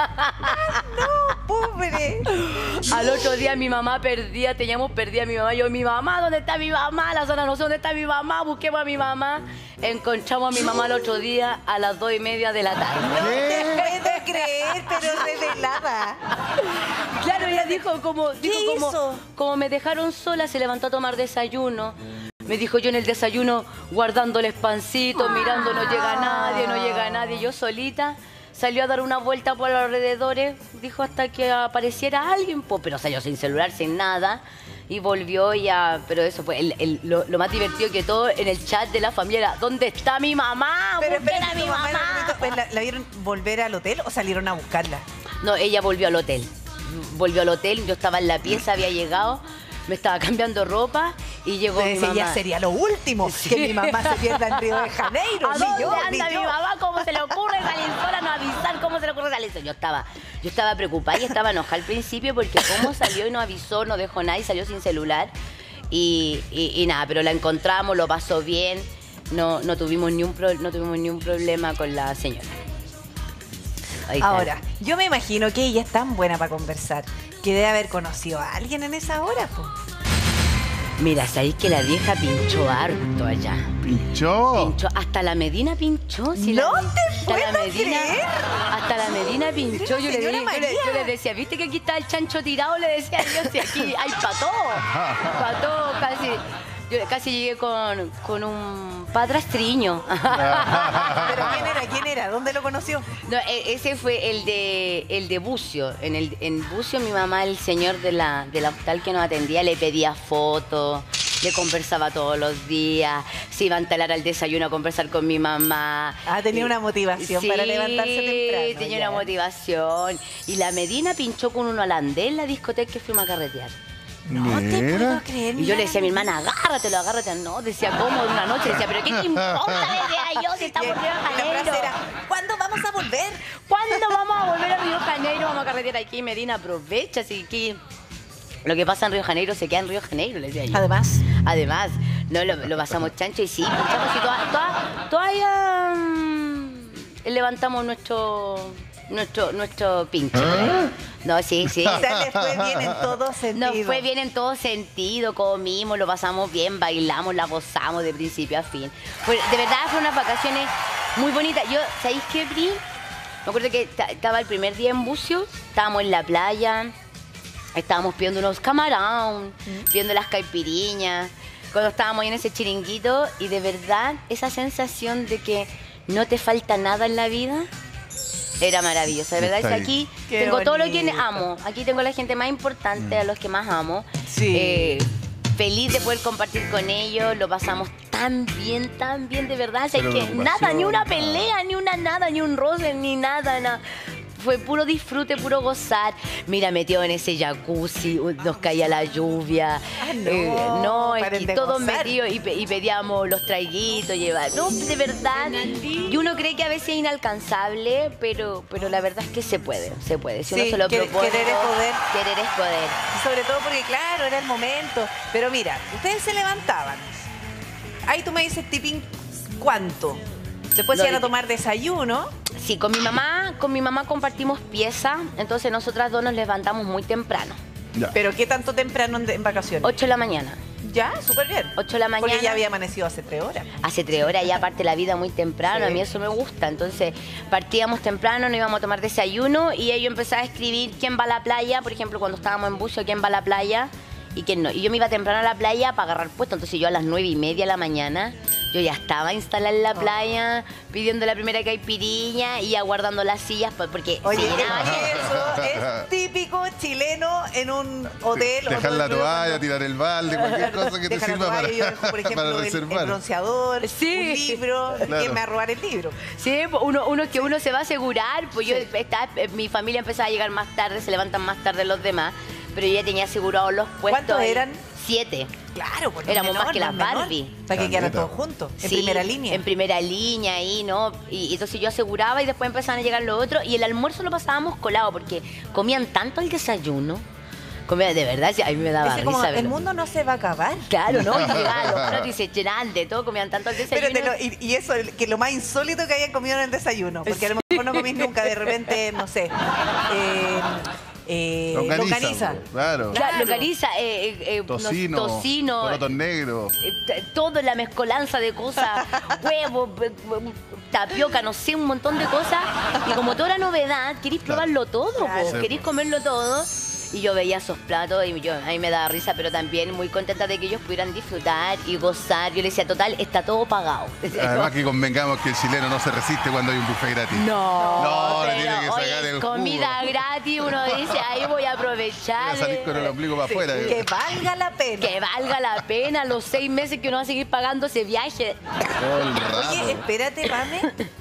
[SPEAKER 2] ¡Pobre!
[SPEAKER 1] Al otro día mi mamá perdía, teníamos perdida a mi mamá. Yo, mi mamá, ¿dónde está mi mamá? La zona no sé dónde está mi mamá, busquemos a mi mamá. Encontramos a mi mamá el otro día a las dos y media de la tarde.
[SPEAKER 2] No te puedo creer, pero revelada.
[SPEAKER 1] Claro, ella dijo como, dijo
[SPEAKER 2] ¿Qué
[SPEAKER 1] como,
[SPEAKER 2] hizo?
[SPEAKER 1] como me dejaron sola, se levantó a tomar desayuno. Me dijo yo en el desayuno guardándoles pancitos, mirando, no llega nadie, no llega nadie. Yo solita salió a dar una vuelta por los alrededores, dijo hasta que apareciera alguien, po, pero salió sin celular, sin nada. Y volvió ya, pero eso fue el- el- lo, lo más divertido que todo en el chat de la familia era, ¿dónde está mi mamá?
[SPEAKER 2] Pero
[SPEAKER 1] Busquen
[SPEAKER 2] espera,
[SPEAKER 1] a mi
[SPEAKER 2] tu mamá en algún
[SPEAKER 1] mamá.
[SPEAKER 2] momento, pues, ¿la, la vieron volver al hotel o salieron a buscarla?
[SPEAKER 1] No, ella volvió al hotel. Volvió al hotel, yo estaba en la pieza, había llegado, me estaba cambiando ropa y llegó mi
[SPEAKER 2] Ese
[SPEAKER 1] mamá.
[SPEAKER 2] ya sería lo último,
[SPEAKER 1] Sí.
[SPEAKER 2] que mi mamá se pierda en Río de Janeiro.
[SPEAKER 1] ¿A
[SPEAKER 2] ni
[SPEAKER 1] dónde
[SPEAKER 2] yo, ni
[SPEAKER 1] anda mi
[SPEAKER 2] yo.
[SPEAKER 1] mamá? ¿Cómo se le ocurre salir sola? No avisar, ¿cómo se le ocurre salir sola? Yo estaba, yo estaba preocupada y estaba enojada al principio porque cómo salió y no avisó, no dejó nada y salió sin celular. Y, y- y nada, pero la encontramos, lo pasó bien, no, no, tuvimos ni un pro- no tuvimos ni un problema con la señora. Ahí está.
[SPEAKER 2] Ahora, yo me imagino que ella es tan buena para conversar que debe haber conocido a alguien en esa hora, po.
[SPEAKER 1] Mira, sabéis que la vieja pinchó harto allá.
[SPEAKER 3] ¿Pinchó?
[SPEAKER 1] Pinchó, hasta la Medina pinchó. Si
[SPEAKER 2] No
[SPEAKER 1] la,
[SPEAKER 2] te
[SPEAKER 1] hasta la
[SPEAKER 2] puedo
[SPEAKER 1] Medina,
[SPEAKER 2] creer.
[SPEAKER 1] Hasta la Medina pinchó. Yo le,
[SPEAKER 2] Señora
[SPEAKER 1] dije- yo, le,
[SPEAKER 2] María.
[SPEAKER 1] yo le decía, ¿viste que aquí está el chancho tirado? Le decía yo, si aquí hay para todo. Para todo, casi. Yo casi llegué con, con un padrastriño.
[SPEAKER 2] ¿Pero quién era? ¿Quién era? ¿Dónde lo conoció?
[SPEAKER 1] No, e- ese fue el de el de Bucio. En el en Bucio mi mamá, el señor de la de la hostal que nos atendía, le pedía fotos, le conversaba todos los días, se iba a instalar al desayuno a conversar con mi mamá.
[SPEAKER 2] Ah, tenía una motivación
[SPEAKER 1] Sí,
[SPEAKER 2] para levantarse temprano,
[SPEAKER 1] tenía
[SPEAKER 2] ya.
[SPEAKER 1] una motivación. Y la Medina pinchó con un holandés en la discoteca que fuimos a carretear.
[SPEAKER 2] No te
[SPEAKER 3] Mira.
[SPEAKER 2] puedo creer.
[SPEAKER 1] Y yo le decía a mi hermana, agárratelo, agárratelo. No, decía, ¿cómo? De una noche. Decía, ¿pero qué te importa? Decía yo, si estamos en Río de
[SPEAKER 2] Y la
[SPEAKER 1] Janeiro.
[SPEAKER 2] frase era, ¿cuándo vamos a volver?
[SPEAKER 1] ¿Cuándo vamos a volver a Río de Janeiro? Vamos a carretear aquí, Medina, aprovecha. Así que lo que pasa en Río de Janeiro se queda en Río de Janeiro, le decía yo.
[SPEAKER 2] Además,
[SPEAKER 1] Además, no, lo, lo pasamos chancho y sí, pinchamos y toda- toda- todavía mm, levantamos nuestro nuestro nuestro pinche. No, sí, sí.
[SPEAKER 2] o sea, les fue bien en todo sentido.
[SPEAKER 1] Nos fue bien en todo sentido, comimos, lo pasamos bien, bailamos, la gozamos de principio a fin. Fue- de verdad, fueron unas vacaciones muy bonitas. Yo, ¿sabéis qué, Pri? Me acuerdo que ta- estaba el primer día en Bucio, estábamos en la playa, estábamos pidiendo unos camarón, viendo las caipiriñas, cuando estábamos ahí en ese chiringuito, y de verdad, esa sensación de que no te falta nada en la vida, era maravillosa. De verdad,
[SPEAKER 3] Está
[SPEAKER 1] es
[SPEAKER 3] ahí.
[SPEAKER 1] aquí
[SPEAKER 2] Qué
[SPEAKER 1] tengo todo lo que
[SPEAKER 2] bonito.
[SPEAKER 1] amo. Aquí tengo a la gente más importante, a los que más amo.
[SPEAKER 2] Sí.
[SPEAKER 1] Eh, feliz de poder compartir con ellos, lo pasamos tan bien, tan bien, de verdad. O sea,
[SPEAKER 3] Pero
[SPEAKER 1] que
[SPEAKER 3] preocupación,
[SPEAKER 1] nada, ni una
[SPEAKER 3] nada.
[SPEAKER 1] pelea, ni una nada, ni un roce, ni nada, nada. Fue puro disfrute, puro gozar. Mira, metido en ese jacuzzi, nos caía la lluvia.
[SPEAKER 2] Ah, no.
[SPEAKER 1] Eh, no, es
[SPEAKER 2] Paren
[SPEAKER 1] que
[SPEAKER 2] de
[SPEAKER 1] todos
[SPEAKER 2] gozar.
[SPEAKER 1] metidos y, pe- y pedíamos los traguitos, llevar. No, de verdad. Y uno cree que a veces es inalcanzable, pero, pero la verdad es que se puede, se puede. Si
[SPEAKER 2] Sí,
[SPEAKER 1] uno se lo
[SPEAKER 2] querer-
[SPEAKER 1] propone.
[SPEAKER 2] querer es poder.
[SPEAKER 1] Querer es poder.
[SPEAKER 2] Sobre todo porque, claro, era el momento. Pero mira, ustedes se levantaban. Ahí tú me dices, Tipín, ¿cuánto? Después
[SPEAKER 1] Lo
[SPEAKER 2] se iban a
[SPEAKER 1] de-
[SPEAKER 2] tomar desayuno.
[SPEAKER 1] Sí, con mi mamá, con mi mamá compartimos pieza, entonces nosotras dos nos levantamos muy temprano.
[SPEAKER 3] Ya.
[SPEAKER 2] Pero ¿qué tanto temprano en, en vacaciones?
[SPEAKER 1] ocho de la mañana.
[SPEAKER 2] Ya, súper bien.
[SPEAKER 1] ocho de la mañana.
[SPEAKER 2] Porque ya había amanecido hace tres horas.
[SPEAKER 1] Hace tres horas ya parte la vida muy temprano,
[SPEAKER 2] Sí.
[SPEAKER 1] a mí eso me gusta. Entonces partíamos temprano, nos íbamos a tomar desayuno y yo empezaba a escribir quién va a la playa, por ejemplo, cuando estábamos en buceo, quién va a la playa y quién no. Y yo me iba temprano a la playa para agarrar puesto, entonces yo a las nueve y media de la mañana yo ya estaba instalada en la
[SPEAKER 2] Oh.
[SPEAKER 1] playa, pidiendo la primera caipirinha y aguardando las sillas, pa- porque
[SPEAKER 2] Oye,
[SPEAKER 1] se llenaba
[SPEAKER 2] es que
[SPEAKER 1] gente.
[SPEAKER 2] eso es típico chileno en un hotel. o
[SPEAKER 3] Dejar
[SPEAKER 2] todo
[SPEAKER 3] la
[SPEAKER 2] el mundo
[SPEAKER 3] toalla,
[SPEAKER 2] cuando-
[SPEAKER 3] tirar el balde, cualquier cosa que te
[SPEAKER 2] Dejar la
[SPEAKER 3] sirva para,
[SPEAKER 2] toalla, yo dejo, por ejemplo,
[SPEAKER 3] para
[SPEAKER 2] el- el,
[SPEAKER 3] reservar.
[SPEAKER 2] bronceador,
[SPEAKER 1] Sí.
[SPEAKER 2] un libro.
[SPEAKER 3] Claro.
[SPEAKER 2] ¿Quién me va a robar el libro?
[SPEAKER 1] Sí, pues, uno, uno es que uno se va a asegurar, pues yo
[SPEAKER 2] Sí.
[SPEAKER 1] estaba, eh, mi familia empezaba a llegar más tarde, se levantan más tarde los demás, pero yo ya tenía asegurados los puestos.
[SPEAKER 2] ¿Cuántos
[SPEAKER 1] ahí.
[SPEAKER 2] eran?
[SPEAKER 1] Siete.
[SPEAKER 2] Claro, pues
[SPEAKER 1] Éramos
[SPEAKER 2] menor,
[SPEAKER 1] más que las
[SPEAKER 2] menor,
[SPEAKER 1] Barbie.
[SPEAKER 2] Para que quedaran
[SPEAKER 3] Caleta.
[SPEAKER 2] todos juntos, en
[SPEAKER 1] Sí,
[SPEAKER 2] primera línea.
[SPEAKER 1] En primera línea ahí, ¿no? Y, y entonces yo aseguraba y después empezaban a llegar los otros y el almuerzo lo pasábamos colado porque comían tanto el desayuno. Comían, de verdad, sí, a mí me daba
[SPEAKER 2] Ese
[SPEAKER 1] risa.
[SPEAKER 2] como, el
[SPEAKER 1] verlo.
[SPEAKER 2] mundo no se va a acabar.
[SPEAKER 1] Claro, ¿no? Y llegaban los platos y se llenaban de todo, comían tanto el desayuno.
[SPEAKER 2] Pero te lo- y, y eso, que lo más insólito que hayan comido en el desayuno. Porque a lo mejor no comís nunca, de repente, no sé. Eh, eh,
[SPEAKER 3] Longaniza,
[SPEAKER 2] longaniza.
[SPEAKER 3] po, claro.
[SPEAKER 1] Claro, localiza, eh, eh, eh, no-
[SPEAKER 3] Tocino,
[SPEAKER 1] tocino,
[SPEAKER 3] porotos negros.
[SPEAKER 1] eh, t- todo la mezcolanza de cosas, huevos, b- b- tapioca, no sé, un montón de cosas. Y como toda novedad, queréis
[SPEAKER 3] Claro.
[SPEAKER 1] probarlo todo, po,
[SPEAKER 2] Claro.
[SPEAKER 3] Sí,
[SPEAKER 1] queréis
[SPEAKER 3] po.
[SPEAKER 1] comerlo todo. Y yo veía esos platos y yo, a mí me daba risa, pero también muy contenta de que ellos pudieran disfrutar y gozar. Yo le decía, total, está todo pagado.
[SPEAKER 3] Además que convengamos que el chileno no se resiste cuando hay un buffet gratis.
[SPEAKER 1] No,
[SPEAKER 3] No, le
[SPEAKER 1] pero,
[SPEAKER 3] tiene que sacar
[SPEAKER 1] oye,
[SPEAKER 3] el
[SPEAKER 1] comida
[SPEAKER 3] jugo.
[SPEAKER 1] gratis, uno dice, ahí voy a aprovechar.
[SPEAKER 3] Voy a salir con el ombligo para afuera.
[SPEAKER 2] Que valga la pena.
[SPEAKER 1] Que valga la pena los seis meses que uno va a seguir pagando ese viaje.
[SPEAKER 3] Todo el rato.
[SPEAKER 2] Oye, espérate, Pame.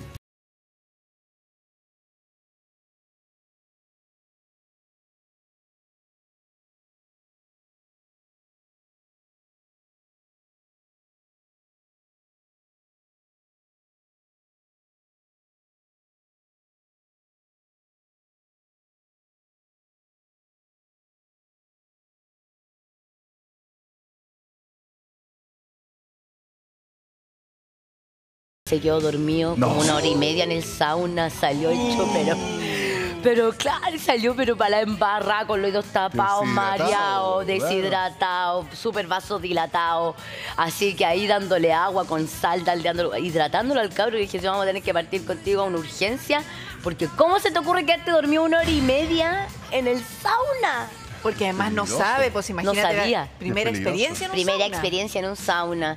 [SPEAKER 1] Se quedó dormido
[SPEAKER 3] No.
[SPEAKER 1] como una hora y media en el sauna, salió hecho, pero... Pero claro, salió pero para la embarrada con los oídos tapados,
[SPEAKER 3] Deshidratado,
[SPEAKER 1] mareados,
[SPEAKER 3] claro.
[SPEAKER 1] deshidratado, súper vasodilatado. Así que ahí dándole agua con sal, dándole- hidratándolo al cabro. Y dije, "Sí, vamos a tener que partir contigo a una urgencia. Porque ¿cómo se te ocurre quedarte dormido una hora y media en el sauna?
[SPEAKER 2] Porque además no
[SPEAKER 3] Peligroso.
[SPEAKER 2] sabe, pues imagínate. la
[SPEAKER 1] sabía.
[SPEAKER 2] Primera
[SPEAKER 3] Es peligroso.
[SPEAKER 2] experiencia en un
[SPEAKER 1] Primera
[SPEAKER 2] sauna.
[SPEAKER 1] experiencia en un sauna.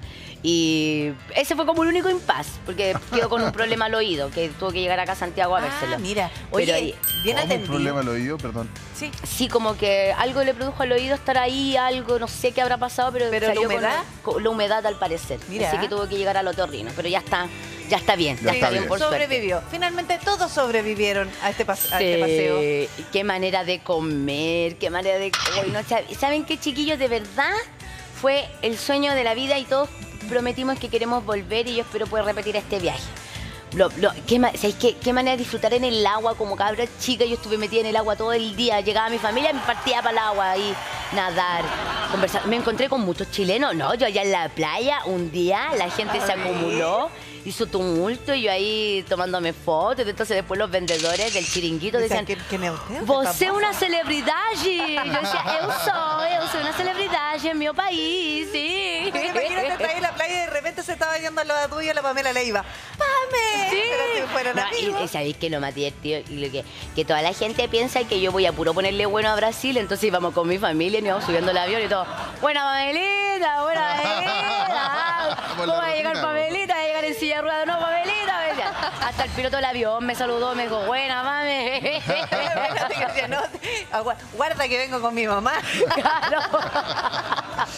[SPEAKER 1] Y ese fue como el único impas, porque quedó con un problema al oído, que tuvo que llegar acá a Santiago a vérselo.
[SPEAKER 2] Ah, mira.
[SPEAKER 1] Pero
[SPEAKER 2] Oye,
[SPEAKER 1] ahí-
[SPEAKER 2] bien
[SPEAKER 3] ¿Cómo un
[SPEAKER 2] atendido.
[SPEAKER 3] problema lo oído? Perdón.
[SPEAKER 2] Sí.
[SPEAKER 1] Sí, como que algo le produjo al oído estar ahí, algo, no sé qué habrá pasado, pero,
[SPEAKER 2] ¿Pero la
[SPEAKER 1] salió con-
[SPEAKER 2] humedad?
[SPEAKER 1] con la humedad al parecer.
[SPEAKER 2] Mira.
[SPEAKER 1] Así que tuvo que llegar al otorrino, pero ya está, ya está bien, ya,
[SPEAKER 3] Ya
[SPEAKER 1] está
[SPEAKER 3] está
[SPEAKER 1] bien,
[SPEAKER 3] bien.
[SPEAKER 1] por suerte.
[SPEAKER 2] Sobrevivió. Finalmente todos sobrevivieron a este, pas- a este paseo.
[SPEAKER 1] Sí, qué manera de comer, qué manera de... Uy, no, sab- ¿saben qué, chiquillos? De verdad fue el sueño de la vida y todos prometimos que queremos volver y yo espero poder repetir este viaje. Lo, lo- qué, ma- ¿sabéis qué, qué manera de disfrutar en el agua como cabra chica? Yo estuve metida en el agua todo el día. Llegaba mi familia y me partía para el agua ahí, nadar, conversar. Me encontré con muchos chilenos, ¿no? Yo allá en la playa un día, la gente se
[SPEAKER 2] A ver.
[SPEAKER 1] acumuló, hizo tumulto y yo ahí tomándome fotos. Entonces después los vendedores del chiringuito decían,
[SPEAKER 2] ¿Quién, quién es usted?
[SPEAKER 1] vos
[SPEAKER 2] ¿Usted
[SPEAKER 1] é
[SPEAKER 2] es
[SPEAKER 1] una
[SPEAKER 2] famosa?
[SPEAKER 1] celebridade. Yo decía, eu soy, eu soy una celebridade en mi país, sí.
[SPEAKER 2] Pero imagínate estar ahí en la playa y de repente se estaba yendo a la tuya la Pamela Leiva. ¡Pame!
[SPEAKER 1] Sí.
[SPEAKER 2] Pero si fueron
[SPEAKER 1] No,
[SPEAKER 2] amigos.
[SPEAKER 1] y, y sabéis que lo más divertido y lo que, que toda la gente piensa que yo voy a puro ponerle bueno a Brasil, entonces íbamos con mi familia y nos íbamos subiendo el avión y todo. Buena Pamelita, buena Pamelita.
[SPEAKER 3] Por
[SPEAKER 1] ¿Cómo
[SPEAKER 3] la
[SPEAKER 1] va a llegar
[SPEAKER 3] rutina,
[SPEAKER 1] Pamelita? ¿Va a llegar en silla de ruedas? No, Pamelita. Me decía. Hasta el piloto del avión me saludó, me dijo, buena, mame.
[SPEAKER 2] Fíjate que decía, no, agua- guarda que vengo con mi mamá.
[SPEAKER 1] Claro.
[SPEAKER 3] Claro,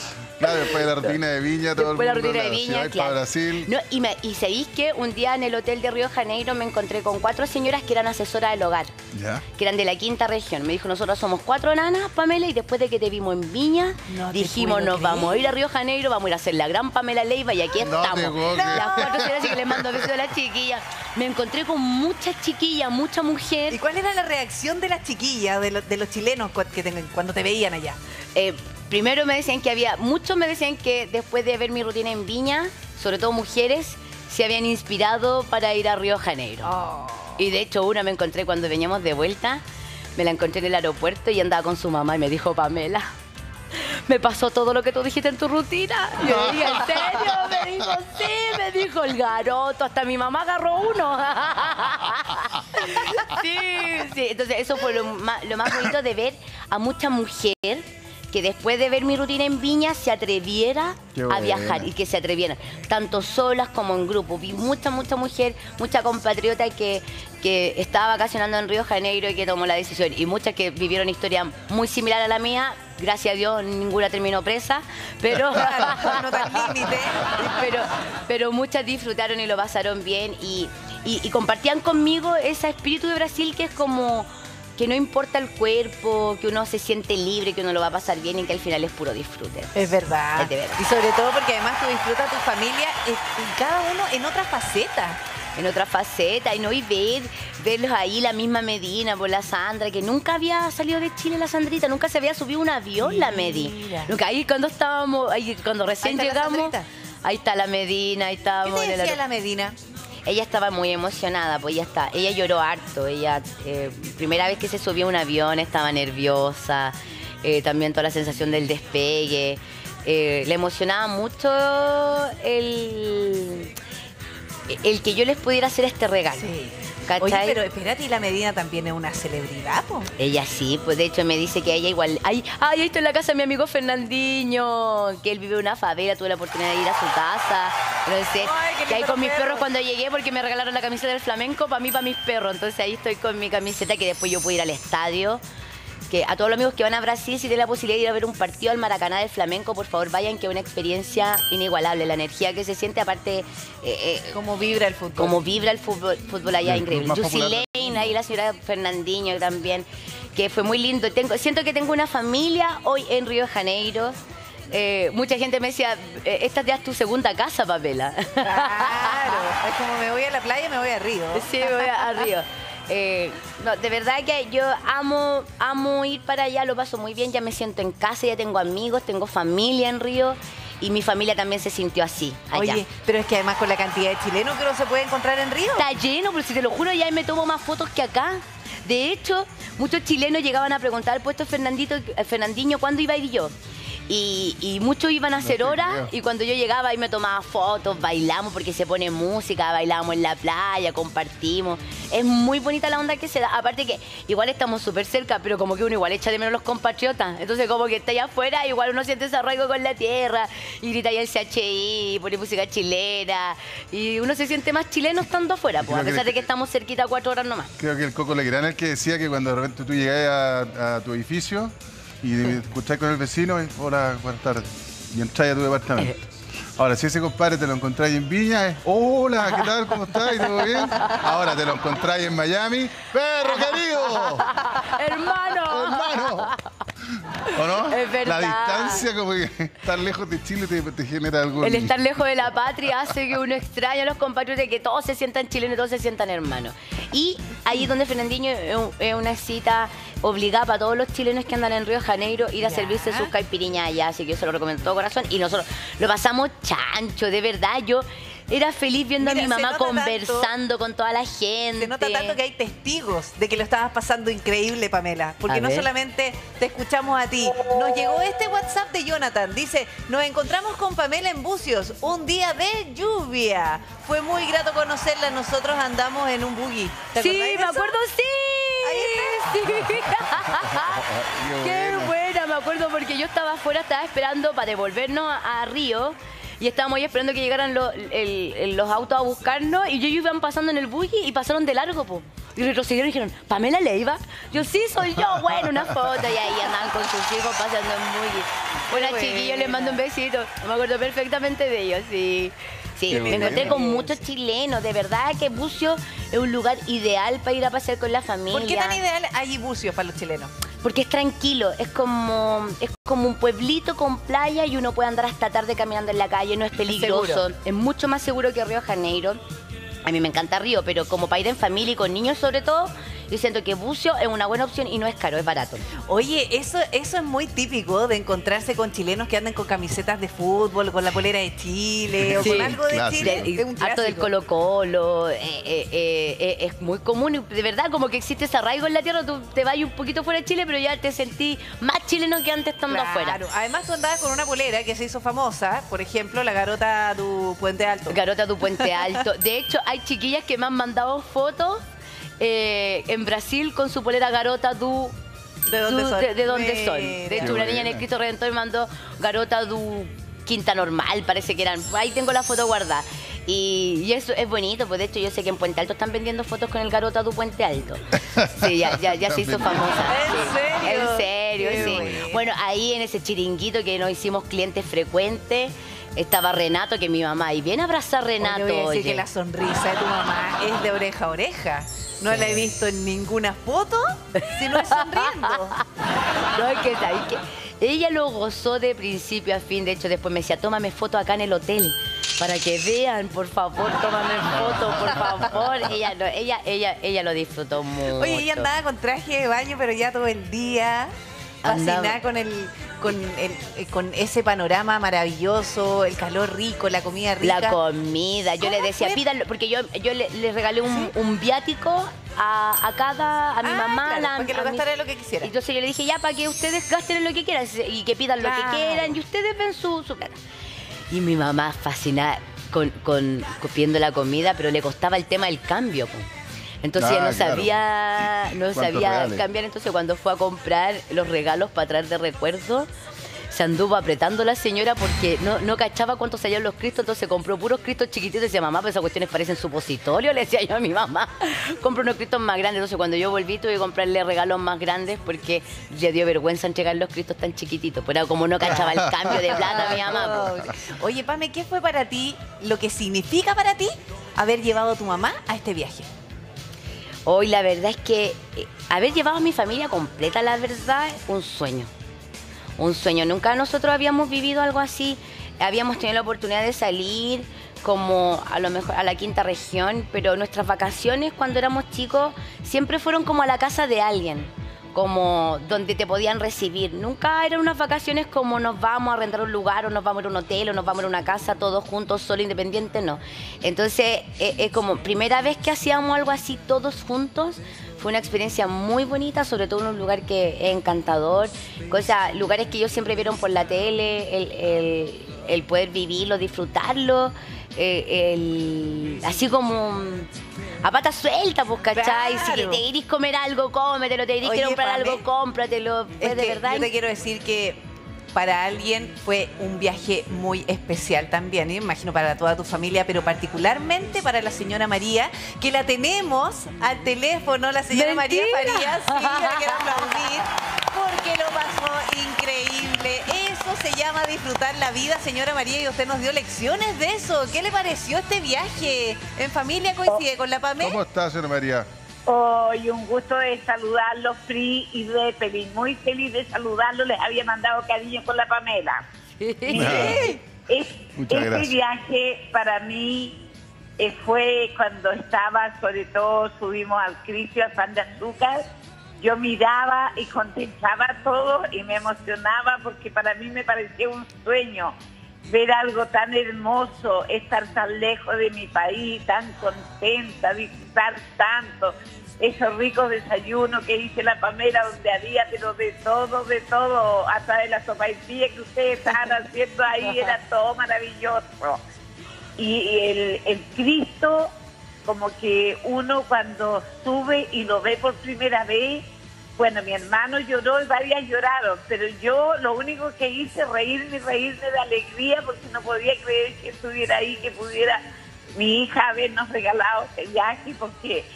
[SPEAKER 3] Ya después de la rutina de Viña, todo
[SPEAKER 1] Después
[SPEAKER 3] el
[SPEAKER 1] la
[SPEAKER 3] mundo,
[SPEAKER 1] rutina de
[SPEAKER 3] claro, si
[SPEAKER 1] Viña,
[SPEAKER 3] vais
[SPEAKER 1] claro.
[SPEAKER 3] para Brasil.
[SPEAKER 1] No, y, me, y sabéis que un día en el hotel de Río de Janeiro me encontré con cuatro señoras que eran asesoras del hogar,
[SPEAKER 3] Ya.
[SPEAKER 1] que eran de la quinta región. Me dijo, nosotros somos cuatro nanas, Pamela, y después de que te vimos en Viña,
[SPEAKER 2] No te
[SPEAKER 1] dijimos,
[SPEAKER 2] puedo
[SPEAKER 1] nos
[SPEAKER 2] creer.
[SPEAKER 1] vamos a ir a Río de Janeiro, vamos a ir a hacer la gran Pamela Leiva y aquí
[SPEAKER 3] No te
[SPEAKER 1] estamos.
[SPEAKER 3] puedo creer.
[SPEAKER 1] Las cuatro señoras, así que les mando besos a las chiquillas. Me encontré con muchas chiquillas, mucha mujer.
[SPEAKER 2] ¿Y cuál era la reacción de las chiquillas, de, lo- de los chilenos cu- que te- cuando te veían allá?
[SPEAKER 1] Eh, primero me decían que había, muchos me decían que después de ver mi rutina en Viña, sobre todo mujeres, se habían inspirado para ir a Río de Janeiro.
[SPEAKER 2] Oh.
[SPEAKER 1] Y de hecho una me encontré cuando veníamos de vuelta, me la encontré en el aeropuerto y andaba con su mamá y me dijo, Pamela, me pasó todo lo que tú dijiste en tu rutina. Y yo le dije, ¿en serio? Me dijo, sí, me dijo el garoto, hasta mi mamá agarró uno. Sí, sí, entonces eso fue lo más, lo más bonito de ver a mucha mujer que después de ver mi rutina en Viña se atreviera
[SPEAKER 3] Qué
[SPEAKER 1] a
[SPEAKER 3] buena.
[SPEAKER 1] viajar y que se atrevieran, tanto solas como en grupo. Vi mucha, mucha mujer, mucha compatriota que, que estaba vacacionando en Río de Janeiro y que tomó la decisión. Y muchas que vivieron historia muy similar a la mía. Gracias a Dios, ninguna terminó presa, pero,
[SPEAKER 2] Claro, no tan límite.
[SPEAKER 1] pero, pero muchas disfrutaron y lo pasaron bien y, y- y compartían conmigo ese espíritu de Brasil que es como que no importa el cuerpo, que uno se siente libre, que uno lo va a pasar bien y que al final es puro disfrute.
[SPEAKER 2] Es verdad.
[SPEAKER 1] Es de verdad.
[SPEAKER 2] Y sobre todo porque además tú disfrutas a tu familia eh, y cada uno en otra faceta.
[SPEAKER 1] En otra faceta, y no y ver, verlos ahí, la misma Medina, por la Sandra, que nunca había salido de Chile la Sandrita, nunca se había subido un avión la Medi.
[SPEAKER 2] Mira.
[SPEAKER 1] Nunca, ahí cuando estábamos, ahí cuando recién
[SPEAKER 2] Ahí está la
[SPEAKER 1] llegamos,
[SPEAKER 2] Sandrita.
[SPEAKER 1] ahí está la Medina, ahí
[SPEAKER 2] ¿Qué
[SPEAKER 1] estábamos
[SPEAKER 2] te
[SPEAKER 1] en el
[SPEAKER 2] decía
[SPEAKER 1] aeropuerto.
[SPEAKER 2] la Medina?
[SPEAKER 1] Ella estaba muy emocionada, pues ella está, ella lloró harto, ella eh, primera vez que se subió a un avión estaba nerviosa, eh, también toda la sensación del despegue, eh, le emocionaba mucho el, el que yo les pudiera hacer este regalo.
[SPEAKER 2] Sí.
[SPEAKER 1] ¿Cachai?
[SPEAKER 2] Oye, pero espérate, y la Medina también es una celebridad, po.
[SPEAKER 1] Ella sí, pues de hecho me dice que ella igual. Ay, ay, ahí está en la casa de mi amigo Fernandinho, que él vive en una favela, tuve la oportunidad de ir a su casa. Entonces,
[SPEAKER 2] Ay, qué
[SPEAKER 1] que ahí
[SPEAKER 2] lindo
[SPEAKER 1] con mis
[SPEAKER 2] perro.
[SPEAKER 1] perros cuando llegué, porque me regalaron la camiseta del flamenco para mí, para mis perros. Entonces ahí estoy con mi camiseta que después yo pude ir al estadio. Que a todos los amigos que van a Brasil, si tienen la posibilidad de ir a ver un partido al Maracaná del flamenco, por favor vayan, que es una experiencia inigualable. La energía que se siente, aparte, eh, eh,
[SPEAKER 2] Cómo vibra el fútbol.
[SPEAKER 1] como vibra el fútbol, fútbol allá,
[SPEAKER 3] El
[SPEAKER 1] increíble.
[SPEAKER 3] club más
[SPEAKER 1] Juicy
[SPEAKER 3] popular.
[SPEAKER 1] Lane, ahí la señora Fernandinho también, que fue muy lindo. Tengo, siento que tengo una familia hoy en Río de Janeiro. Eh, mucha gente me decía, eh, esta ya es tu segunda casa, Pamela.
[SPEAKER 2] Claro. Es como me voy a la playa, me voy a Río.
[SPEAKER 1] Sí, me voy a, a Río. Eh, no, de verdad que yo amo, amo ir para allá, lo paso muy bien, ya me siento en casa, ya tengo amigos, tengo familia en Río y mi familia también se sintió así allá.
[SPEAKER 2] Oye, pero es que además con la cantidad de chilenos que uno se puede encontrar en Río.
[SPEAKER 1] Está lleno, pero si te lo juro, ya me tomo más fotos que acá. De hecho, muchos chilenos llegaban a preguntar al puesto Fernandito, eh, Fernandinho, ¿cuándo iba a ir yo? Y, y muchos iban a hacer
[SPEAKER 3] te
[SPEAKER 1] horas
[SPEAKER 3] creo.
[SPEAKER 1] y cuando yo llegaba ahí me tomaba fotos, bailamos porque se pone música, bailábamos en la playa, compartimos. Es muy bonita la onda que se da. Aparte que igual estamos súper cerca, pero como que uno igual echa de menos los compatriotas. Entonces como que está allá afuera, igual uno siente ese arraigo con la tierra y grita ahí el C H I, pone música chilena y uno se siente más chileno estando afuera, pues,
[SPEAKER 3] Creo
[SPEAKER 1] a
[SPEAKER 3] que-
[SPEAKER 1] pesar de que estamos cerquita cuatro horas nomás.
[SPEAKER 3] Creo que el Coco Legrand es el que decía que cuando de repente tú llegás a, a tu edificio y escuchás con el vecino, y, hola, buenas tardes, y entras a tu departamento. Ahora, si ese compadre te lo encontráis en Viña, es, hola, ¿qué tal? ¿Cómo estás? ¿Todo bien? Ahora te lo encontráis en Miami, ¡perro querido!
[SPEAKER 1] ¡Hermano!
[SPEAKER 3] ¡Hermano! ¿O no?
[SPEAKER 1] Es verdad.
[SPEAKER 3] La distancia, como que estar lejos de Chile te, te genera algún...
[SPEAKER 1] El estar lejos de la patria hace que uno extrañe a los compatriotas, que todos se sientan chilenos y todos se sientan hermanos. Y ahí es donde Fernandinho es un- es una cita obligada para todos los chilenos que andan en Río de Janeiro, ir a
[SPEAKER 2] Ya.
[SPEAKER 1] servirse sus caipiriñas allá, así que yo se lo recomiendo de todo corazón. Y nosotros lo pasamos chancho, de verdad. Yo era feliz viendo
[SPEAKER 2] Mira,
[SPEAKER 1] a mi
[SPEAKER 2] se
[SPEAKER 1] mamá
[SPEAKER 2] nota
[SPEAKER 1] conversando con toda la gente.
[SPEAKER 2] Se nota tanto que hay testigos de que lo estabas pasando increíble, Pamela. Porque
[SPEAKER 1] A
[SPEAKER 2] no
[SPEAKER 1] ver.
[SPEAKER 2] solamente te escuchamos a ti. Nos llegó este WhatsApp de Jonathan. Dice, nos encontramos con Pamela en Bucios, un día de lluvia. Fue muy grato conocerla. Nosotros andamos en un buggy. ¿Te
[SPEAKER 1] Sí,
[SPEAKER 2] acordáis de
[SPEAKER 1] me
[SPEAKER 2] eso?
[SPEAKER 1] acuerdo, sí. Sí. Qué
[SPEAKER 3] buena.
[SPEAKER 1] buena, me acuerdo porque yo estaba afuera, estaba esperando para devolvernos a, a Río y estábamos ahí esperando que llegaran los, el- el- los autos a buscarnos y ellos iban pasando en el buggy y pasaron de largo, po. y retrocedieron y dijeron, ¿Pamela Leiva? Yo, sí, soy yo. Bueno, una foto, y ahí andaban con sus hijos pasando muy... Bueno, chiquillos, les mando un besito. Me acuerdo perfectamente de ellos, sí. Sí,
[SPEAKER 3] Qué
[SPEAKER 1] me encontré
[SPEAKER 3] bueno.
[SPEAKER 1] con muchos chilenos. De verdad que Bucio es un lugar ideal para ir a pasear con la familia.
[SPEAKER 2] ¿Por qué tan ideal hay bucios para los chilenos?
[SPEAKER 1] Porque es tranquilo, es como, es como un pueblito con playa y uno puede andar hasta tarde caminando en la calle, no es peligroso.
[SPEAKER 2] seguro.
[SPEAKER 1] Es mucho más seguro que Río de Janeiro. A mí me encanta Río, pero como para ir en familia y con niños sobre todo, yo siento que Bucio es una buena opción y no es caro, es barato.
[SPEAKER 2] Oye, eso, eso es muy típico de encontrarse con chilenos que andan con camisetas de fútbol, con la polera de Chile o
[SPEAKER 1] Sí,
[SPEAKER 2] con algo de
[SPEAKER 3] clásico.
[SPEAKER 2] Chile.
[SPEAKER 1] De-
[SPEAKER 2] Es un
[SPEAKER 1] harto del
[SPEAKER 2] clásico.
[SPEAKER 1] Colo Colo, eh, eh, eh, eh, es muy común y de verdad como que existe ese arraigo en la tierra, tú te vas un poquito fuera de Chile, pero ya te sentí más chileno que antes estando afuera.
[SPEAKER 2] Claro. Además tú andabas con una polera que se hizo famosa, por ejemplo, la garota du Puente Alto.
[SPEAKER 1] Garota du Puente Alto. De hecho, hay chiquillas que me han mandado fotos eh, en Brasil con su polera Garota du...
[SPEAKER 2] ¿De dónde
[SPEAKER 1] du-
[SPEAKER 2] son?
[SPEAKER 1] De, de dónde
[SPEAKER 2] Mira.
[SPEAKER 1] son. De hecho,
[SPEAKER 3] Qué
[SPEAKER 1] una niña en
[SPEAKER 3] buena.
[SPEAKER 1] el Cristo Redentor me mandó Garota du Quinta Normal, parece que eran. Ahí tengo la foto guardada. Y, y eso es bonito, pues de hecho yo sé que en Puente Alto están vendiendo fotos con el Garota du Puente Alto. Sí, ya, ya, ya se hizo
[SPEAKER 3] Están
[SPEAKER 1] famosa.
[SPEAKER 2] ¿En
[SPEAKER 1] Sí.
[SPEAKER 2] serio?
[SPEAKER 1] En serio,
[SPEAKER 2] Qué
[SPEAKER 1] sí.
[SPEAKER 2] bueno.
[SPEAKER 1] Bueno, ahí en ese chiringuito que nos hicimos clientes frecuentes, estaba Renato, que es mi mamá, y viene a abrazar a Renato.
[SPEAKER 2] Oye, voy a decir
[SPEAKER 1] oye.
[SPEAKER 2] que la sonrisa de tu mamá es de oreja a oreja. No la he visto en ninguna foto, sino es sonriendo.
[SPEAKER 1] No, es que, ¿sabes qué? Ella lo gozó de principio a fin. De hecho, después me decía, tómame foto acá en el hotel. Para que vean, por favor, tómame foto, por favor. Ella, no, ella, ella, ella lo disfrutó mucho.
[SPEAKER 2] Oye, ella andaba con traje de baño, pero ya todo el día. Fascinada
[SPEAKER 1] Andaba.
[SPEAKER 2] con el, con el, eh, con ese panorama maravilloso, el calor rico, la comida rica.
[SPEAKER 1] La comida, yo le
[SPEAKER 2] ¿Cómo
[SPEAKER 1] decía,
[SPEAKER 2] fue?
[SPEAKER 1] pídanlo, porque yo, yo le, le regalé un, un viático a, a cada, a mi
[SPEAKER 2] Ah,
[SPEAKER 1] mamá.
[SPEAKER 2] claro,
[SPEAKER 1] la-
[SPEAKER 2] para que lo
[SPEAKER 1] a mi-
[SPEAKER 2] gastara lo que quisiera.
[SPEAKER 1] Entonces yo le dije, ya, para que ustedes gasten en lo que quieran y que pidan lo
[SPEAKER 2] Claro.
[SPEAKER 1] que quieran y ustedes ven su, su plata. Y mi mamá fascinada con, con, con pidiendo la comida, pero le costaba el tema del cambio, po. Entonces
[SPEAKER 3] Ah,
[SPEAKER 1] ella no
[SPEAKER 3] claro.
[SPEAKER 1] sabía, no
[SPEAKER 3] ¿Cuántos
[SPEAKER 1] sabía
[SPEAKER 3] reales?
[SPEAKER 1] cambiar. Entonces cuando fue a comprar los regalos para traer de recuerdo, se anduvo apretando la señora porque no, no cachaba cuántos salían los cristos, entonces compró puros cristos chiquititos y decía, mamá, pues esas cuestiones parecen supositorio, le decía yo a mi mamá. Compró unos cristos más grandes, entonces cuando yo volví tuve que comprarle regalos más grandes porque le dio vergüenza entregar los cristos tan chiquititos, pero como no cachaba el cambio de plata mi mamá. pues.
[SPEAKER 2] Oye, Pame, ¿qué fue para ti, lo que significa para ti haber llevado a tu mamá a este viaje?
[SPEAKER 1] Hoy la verdad es que eh, haber llevado a mi familia completa, la verdad, es un sueño. Un sueño. Nunca nosotros habíamos vivido algo así. Habíamos tenido la oportunidad de salir como a lo mejor a la quinta región, pero nuestras vacaciones cuando éramos chicos siempre fueron como a la casa de alguien, como donde te podían recibir. Nunca eran unas vacaciones como nos vamos a rentar un lugar o nos vamos a ir a un hotel o nos vamos a ir a una casa todos juntos, solo independiente, no. Entonces es, es como primera vez que hacíamos algo así todos juntos. Fue una experiencia muy bonita, sobre todo en un lugar que es encantador, cosa, lugares que ellos siempre vieron por la tele, el, el- el poder vivirlo, disfrutarlo, eh, el- así como mm, a pata suelta, pues, ¿cachai? Si
[SPEAKER 2] Claro.
[SPEAKER 1] te querís comer algo, cómetelo, te querís
[SPEAKER 2] Oye,
[SPEAKER 1] comprar
[SPEAKER 2] Pame,
[SPEAKER 1] algo, cómpratelo, pues,
[SPEAKER 2] Es
[SPEAKER 1] de
[SPEAKER 2] que
[SPEAKER 1] verdad.
[SPEAKER 2] yo te quiero decir que para alguien fue un viaje muy especial también, ¿eh? Imagino para toda tu familia, pero particularmente para la señora María, que la tenemos al teléfono, la señora María
[SPEAKER 1] ¡Mentira!
[SPEAKER 2] Farías, sí, la quiero aplaudir, porque lo pasó increíble. Eso se llama disfrutar la vida, señora María, y usted nos dio lecciones de eso. ¿Qué le pareció este viaje? ¿En familia coincide con la Pamela?
[SPEAKER 3] ¿Cómo está, señora María?
[SPEAKER 4] Hoy un gusto de saludarlos, Free y Zeppelin. Muy feliz de saludarlos. Les había mandado cariño con la Pamela. Mire, es-
[SPEAKER 3] Muchas
[SPEAKER 4] este
[SPEAKER 3] gracias.
[SPEAKER 4] viaje para mí eh, fue cuando estaba, sobre todo subimos al Cristo, al Pan de Azúcar. Yo miraba y contemplaba todo y me emocionaba porque para mí me parecía un sueño ver algo tan hermoso, estar tan lejos de mi país, tan contenta, disfrutar tanto, esos ricos desayunos que hice la Pamela, donde había, pero de todo, de todo, hasta de la sopaipilla que ustedes estaban haciendo ahí, era todo maravilloso. Y, y el, el Cristo, como que uno cuando sube y lo ve por primera vez, bueno, mi hermano lloró y varias lloraron, pero yo lo único que hice reírme y reírme de alegría porque no podía creer que estuviera ahí, que pudiera mi hija habernos regalado este viaje, porque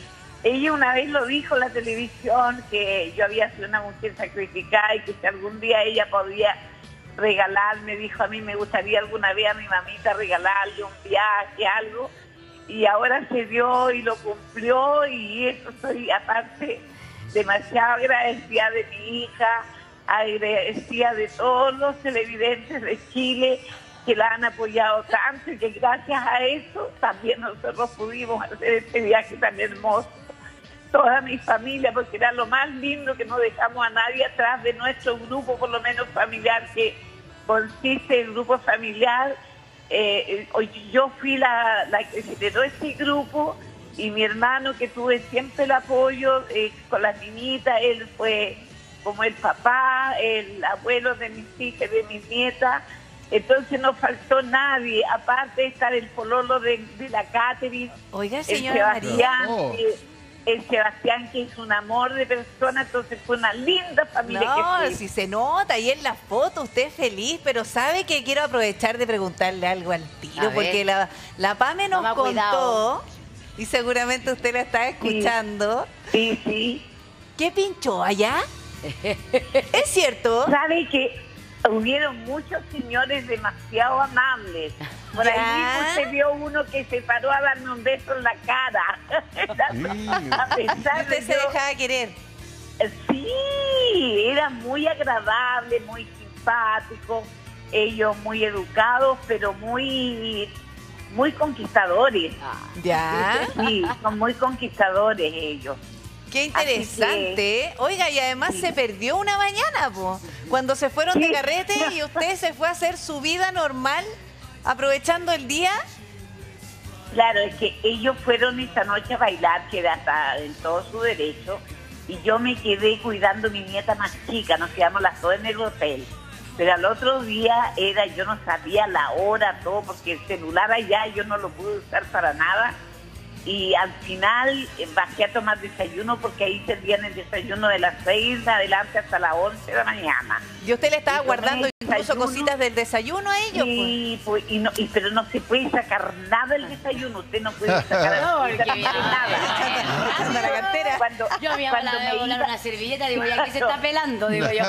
[SPEAKER 4] ella una vez lo dijo en la televisión, que yo había sido una mujer sacrificada y que si algún día ella podía regalarme, dijo, a mí me gustaría alguna vez a mi mamita regalarle un viaje, algo, y ahora se dio y lo cumplió, y eso soy aparte demasiado agradecida de mi hija, agradecida de todos los televidentes de Chile que la han apoyado tanto y que gracias a eso también nosotros pudimos hacer este viaje tan hermoso. Toda mi familia, porque era lo más lindo, que no dejamos a nadie atrás de nuestro grupo, por lo menos familiar, que consiste en grupo familiar. Eh, yo fui la, la que generó este grupo, y mi hermano, que tuve siempre el apoyo eh, con las niñitas, él fue como el papá, el abuelo de mis hijas, de mis nietas. Entonces no faltó nadie, aparte de estar el pololo de, de la Catherine,
[SPEAKER 2] Oiga,
[SPEAKER 4] el
[SPEAKER 2] señora
[SPEAKER 4] Sebastián,
[SPEAKER 3] María.
[SPEAKER 4] que, el Sebastián, que es un amor de persona, entonces fue una linda familia que
[SPEAKER 2] No,
[SPEAKER 4] fue.
[SPEAKER 2] si se nota ahí en la foto, usted es feliz, pero sabe que quiero aprovechar de preguntarle algo al tiro,
[SPEAKER 1] A ver.
[SPEAKER 2] porque la, la Pame nos
[SPEAKER 1] Mamá,
[SPEAKER 2] contó,
[SPEAKER 1] cuidado.
[SPEAKER 2] y seguramente usted la está escuchando,
[SPEAKER 4] Sí, sí.
[SPEAKER 2] ¿qué pinchó allá? ¿Es cierto?
[SPEAKER 4] Sabe que hubieron muchos señores demasiado amables. Por ahí
[SPEAKER 2] Ya.
[SPEAKER 4] mismo usted vio uno que se paró a darme un beso en la cara. A
[SPEAKER 2] Y
[SPEAKER 4] pesar de
[SPEAKER 2] usted se
[SPEAKER 4] yo-
[SPEAKER 2] dejaba querer.
[SPEAKER 4] Sí, era muy agradable, muy simpático, ellos muy educados, pero muy, muy conquistadores.
[SPEAKER 2] Ya.
[SPEAKER 4] Sí, son muy conquistadores ellos.
[SPEAKER 2] Qué
[SPEAKER 4] Así
[SPEAKER 2] interesante. ¿eh? Oiga, y además
[SPEAKER 4] Sí.
[SPEAKER 2] se perdió una mañana, po. Cuando se fueron de
[SPEAKER 4] Sí.
[SPEAKER 2] carrete y usted se fue a hacer su vida normal, aprovechando el día.
[SPEAKER 4] Claro, es que ellos fueron esta noche a bailar, que era hasta en todo su derecho, y yo me quedé cuidando a mi nieta más chica, nos quedamos las dos en el hotel. Pero al otro día era, yo no sabía la hora, todo, porque el celular allá yo no lo pude usar para nada. Y al final eh, bajé a tomar desayuno, porque ahí servían el desayuno de las seis de adelante hasta las once de la mañana.
[SPEAKER 2] Y usted le estaba
[SPEAKER 4] Y tomé
[SPEAKER 2] guardando incluso
[SPEAKER 4] desayuno.
[SPEAKER 2] cositas del desayuno a ellos,
[SPEAKER 4] Sí, pues, y no, y, pero no se puede sacar nada del desayuno, usted no puede sacar
[SPEAKER 1] No, porque
[SPEAKER 4] absolutamente
[SPEAKER 1] ya-
[SPEAKER 4] nada.
[SPEAKER 2] Anda la cartera.
[SPEAKER 4] Cuando,
[SPEAKER 1] Yo a mi
[SPEAKER 4] cuando
[SPEAKER 1] mamá le
[SPEAKER 4] me
[SPEAKER 1] voy a volar
[SPEAKER 4] iba-
[SPEAKER 1] una servilleta, digo, ya que se está pelando, digo yo.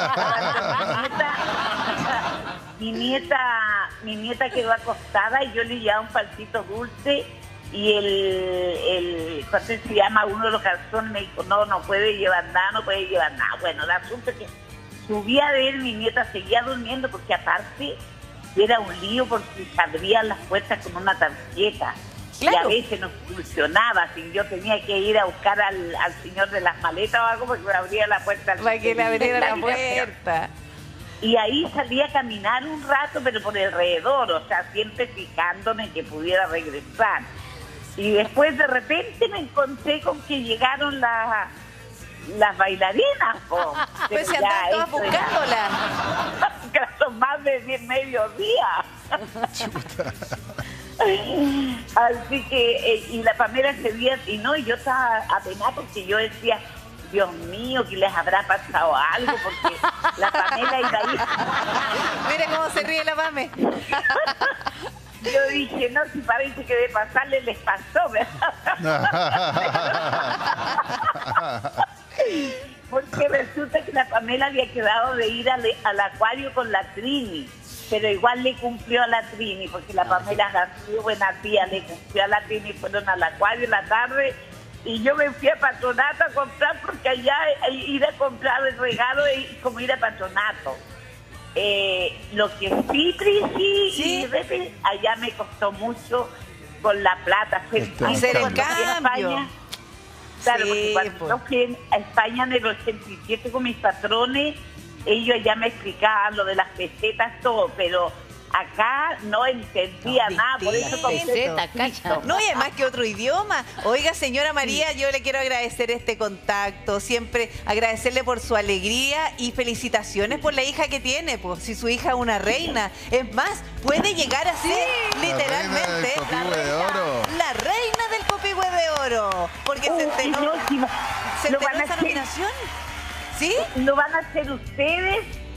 [SPEAKER 4] mi nieta, mi nieta quedó acostada y yo le llevaba un palcito dulce, y el, el ¿cuánto se llama? Uno de los calzones me dijo, no, no puede llevar nada, no puede llevar nada. Bueno, el asunto es que subí a ver, mi nieta seguía durmiendo, porque aparte era un lío, porque se abrían las puertas con una tarjeta.
[SPEAKER 2] Claro.
[SPEAKER 4] Y a veces no funcionaba, si yo tenía que ir a buscar al, al señor de las maletas o algo, porque me abría la puerta.
[SPEAKER 2] para que le abriera la
[SPEAKER 4] habitación.
[SPEAKER 2] puerta.
[SPEAKER 4] Y ahí salí a caminar un rato, pero por alrededor, o sea, siempre fijándome que pudiera regresar. Y después de repente me encontré con que llegaron las las bailarinas, po.
[SPEAKER 2] Pues
[SPEAKER 4] Pero
[SPEAKER 2] se
[SPEAKER 4] ya
[SPEAKER 2] andaban todas
[SPEAKER 4] eso era-
[SPEAKER 2] buscándola.
[SPEAKER 4] Claro, más de diez mediodía. Así que, eh, y la Pamela ese día, y no, y yo estaba apenada, porque yo decía, Dios mío, que les habrá pasado algo, porque la Pamela iba ahí.
[SPEAKER 2] Mire cómo se ríe la Pame.
[SPEAKER 4] Yo dije, no, si parece que de pasarle les pasó, ¿verdad? Porque resulta que la Pamela había quedado de ir al, al acuario con la Trini, pero igual le cumplió a la Trini, porque la Pamela García, buena tía, le cumplió a la Trini, fueron al acuario en la tarde, y yo me fui a Patronato a comprar, porque allá eh, ir a comprar el regalo es como ir a Patronato. Eh, lo que sí, Prisi,
[SPEAKER 2] Sí.
[SPEAKER 4] y Repe, allá me costó mucho con la plata. Fue
[SPEAKER 3] Está
[SPEAKER 4] distinto
[SPEAKER 2] Hacer el
[SPEAKER 4] cuando fui a
[SPEAKER 2] cambio.
[SPEAKER 4] España. Claro,
[SPEAKER 2] Sí,
[SPEAKER 4] porque cuando
[SPEAKER 2] pues.
[SPEAKER 4] yo fui a España en el ochenta y siete con mis patrones, ellos ya me explicaban lo de las pesetas, todo, pero acá no entendía
[SPEAKER 2] No,
[SPEAKER 4] nada, por eso
[SPEAKER 2] distinto.
[SPEAKER 4] compré
[SPEAKER 1] Peseta,
[SPEAKER 4] poquito.
[SPEAKER 1] cacha.
[SPEAKER 2] No, y además que otro idioma. Oiga, señora María, yo le quiero agradecer este contacto, siempre agradecerle por su alegría y felicitaciones por la hija que tiene, pues si su hija es una reina. Es más, puede llegar a ser literalmente
[SPEAKER 3] La reina del Copihue de Oro.
[SPEAKER 2] la reina del Copihue de Oro, porque se
[SPEAKER 4] Uh, y
[SPEAKER 2] enteró,
[SPEAKER 4] no, si va-
[SPEAKER 2] se
[SPEAKER 4] lo
[SPEAKER 2] enteró
[SPEAKER 4] van a
[SPEAKER 2] esa
[SPEAKER 4] hacer-
[SPEAKER 2] nominación. ¿Sí?
[SPEAKER 4] lo van a hacer ustedes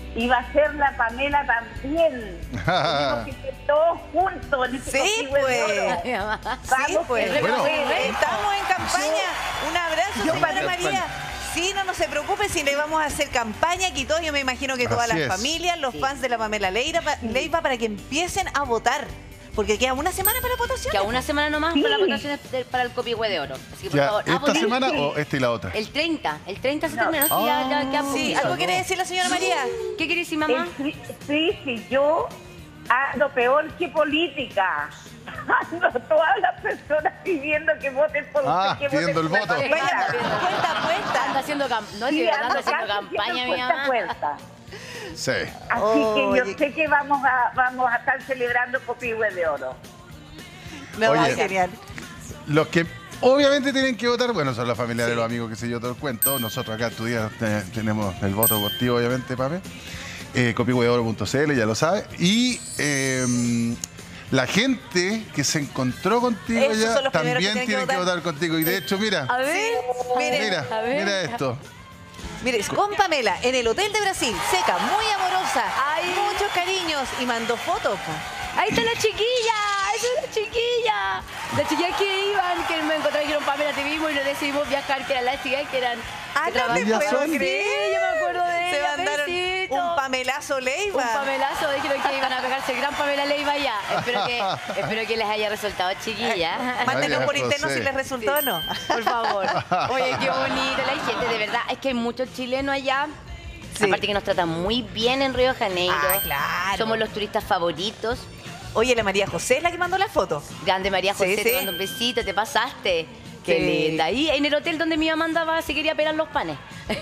[SPEAKER 4] iba a ser la Pamela también. Tenemos que ser todos juntos en este
[SPEAKER 2] Sí,
[SPEAKER 4] Copihue
[SPEAKER 2] pues.
[SPEAKER 4] de Oro.
[SPEAKER 2] Sí,
[SPEAKER 4] Vamos,
[SPEAKER 2] pues.
[SPEAKER 4] que
[SPEAKER 3] Bueno.
[SPEAKER 2] Estamos en campaña. Un abrazo,
[SPEAKER 4] Yo
[SPEAKER 2] señora
[SPEAKER 4] para-
[SPEAKER 2] María. Sí, no, no se preocupe si le vamos a hacer campaña aquí todo. Yo me imagino que todas
[SPEAKER 3] Así
[SPEAKER 2] las
[SPEAKER 3] es.
[SPEAKER 2] familias, los
[SPEAKER 1] Sí.
[SPEAKER 2] fans de la Pamela Leiva, pa- Leiva, para que empiecen a votar. Porque queda una semana para la votación.
[SPEAKER 1] Que a una semana nomás
[SPEAKER 4] Sí.
[SPEAKER 1] para las votaciones de- para el Copihue de Oro. Así que por
[SPEAKER 3] Ya,
[SPEAKER 1] favor, a
[SPEAKER 3] ¿esta
[SPEAKER 1] votar.
[SPEAKER 3] semana o esta y la otra?
[SPEAKER 1] El treinta, el treinta se
[SPEAKER 4] No.
[SPEAKER 1] termina, ¿no? Sí, ya, ya queda
[SPEAKER 2] Sí,
[SPEAKER 1] poquito.
[SPEAKER 2] ¿algo quiere decir la señora María?
[SPEAKER 1] ¿Qué quiere decir, mamá?
[SPEAKER 4] El cri- Sí, sí, yo ando peor que política. Ando todas las personas pidiendo que voten por
[SPEAKER 3] Ah,
[SPEAKER 4] usted, que
[SPEAKER 3] pidiendo
[SPEAKER 4] voten
[SPEAKER 3] el
[SPEAKER 4] por la
[SPEAKER 3] voto.
[SPEAKER 2] Vaya,
[SPEAKER 4] Pamela.
[SPEAKER 2] puesta,
[SPEAKER 1] Anda
[SPEAKER 2] puesta.
[SPEAKER 1] haciendo, cam no,
[SPEAKER 4] Sí,
[SPEAKER 1] sí, anda
[SPEAKER 4] ando
[SPEAKER 1] haciendo
[SPEAKER 4] casi
[SPEAKER 1] campaña, mi
[SPEAKER 4] puerta a
[SPEAKER 1] mamá.
[SPEAKER 4] puerta.
[SPEAKER 3] Sí.
[SPEAKER 4] Así
[SPEAKER 2] Oye.
[SPEAKER 4] que yo sé que vamos a, vamos a estar celebrando Copihue de Oro.
[SPEAKER 2] No,
[SPEAKER 3] Oye.
[SPEAKER 2] ay, genial.
[SPEAKER 3] Los que obviamente tienen que votar, bueno, son los familiares, los amigos, que sé yo, todo el cuento. Nosotros acá en tu día eh, tenemos el voto por ti, obviamente, Pame. Eh, copihue de oro punto c l, ya lo sabe. Y eh, la gente que se encontró contigo
[SPEAKER 2] Esos
[SPEAKER 3] ya
[SPEAKER 2] son los primeros que
[SPEAKER 3] también
[SPEAKER 2] tienen que
[SPEAKER 3] tienen que
[SPEAKER 2] votar.
[SPEAKER 3] votar contigo. Y de hecho, mira,
[SPEAKER 1] A ver,
[SPEAKER 2] Sí, miren,
[SPEAKER 3] mira,
[SPEAKER 1] a ver.
[SPEAKER 3] mira esto.
[SPEAKER 2] Mire, con Pamela en el Hotel de Brasil, seca, muy amorosa,
[SPEAKER 1] Ay.
[SPEAKER 2] muchos cariños y mandó fotos. po.
[SPEAKER 1] ahí está la chiquilla, esa es la chiquilla. Las chiquillas que iban, que me encontraron, dijeron, Pamela, te vimos y nos decidimos viajar, que eran las chiquillas que eran...
[SPEAKER 2] Ah,
[SPEAKER 1] que
[SPEAKER 2] no te
[SPEAKER 1] trabajaban.
[SPEAKER 3] Ya
[SPEAKER 2] puedo
[SPEAKER 3] son.
[SPEAKER 2] creer.
[SPEAKER 1] Sí, yo me acuerdo de
[SPEAKER 2] Se
[SPEAKER 1] ella,
[SPEAKER 2] mandaron
[SPEAKER 1] besito.
[SPEAKER 2] un Pamelazo Leiva.
[SPEAKER 1] Un Pamelazo, dijeron que iban a pegarse el gran Pamela Leiva allá. Espero que, espero que les haya resultado, chiquilla.
[SPEAKER 2] Mándenos por
[SPEAKER 3] María
[SPEAKER 2] interno
[SPEAKER 3] José.
[SPEAKER 2] si les resultó o no.
[SPEAKER 1] Por favor. Oye, qué bonito la gente, de verdad. Es que hay muchos chilenos allá.
[SPEAKER 2] Sí.
[SPEAKER 1] Aparte que nos tratan muy bien en Río de Janeiro.
[SPEAKER 2] Ah, claro.
[SPEAKER 1] Somos los turistas favoritos.
[SPEAKER 2] Oye, la María José es la que mandó la foto.
[SPEAKER 1] Grande María
[SPEAKER 2] Sí,
[SPEAKER 1] José,
[SPEAKER 2] sí.
[SPEAKER 1] te mando un besito, te pasaste. Qué
[SPEAKER 2] Sí.
[SPEAKER 1] linda. Ahí en el hotel donde mi mamá andaba, si quería pelar los panes.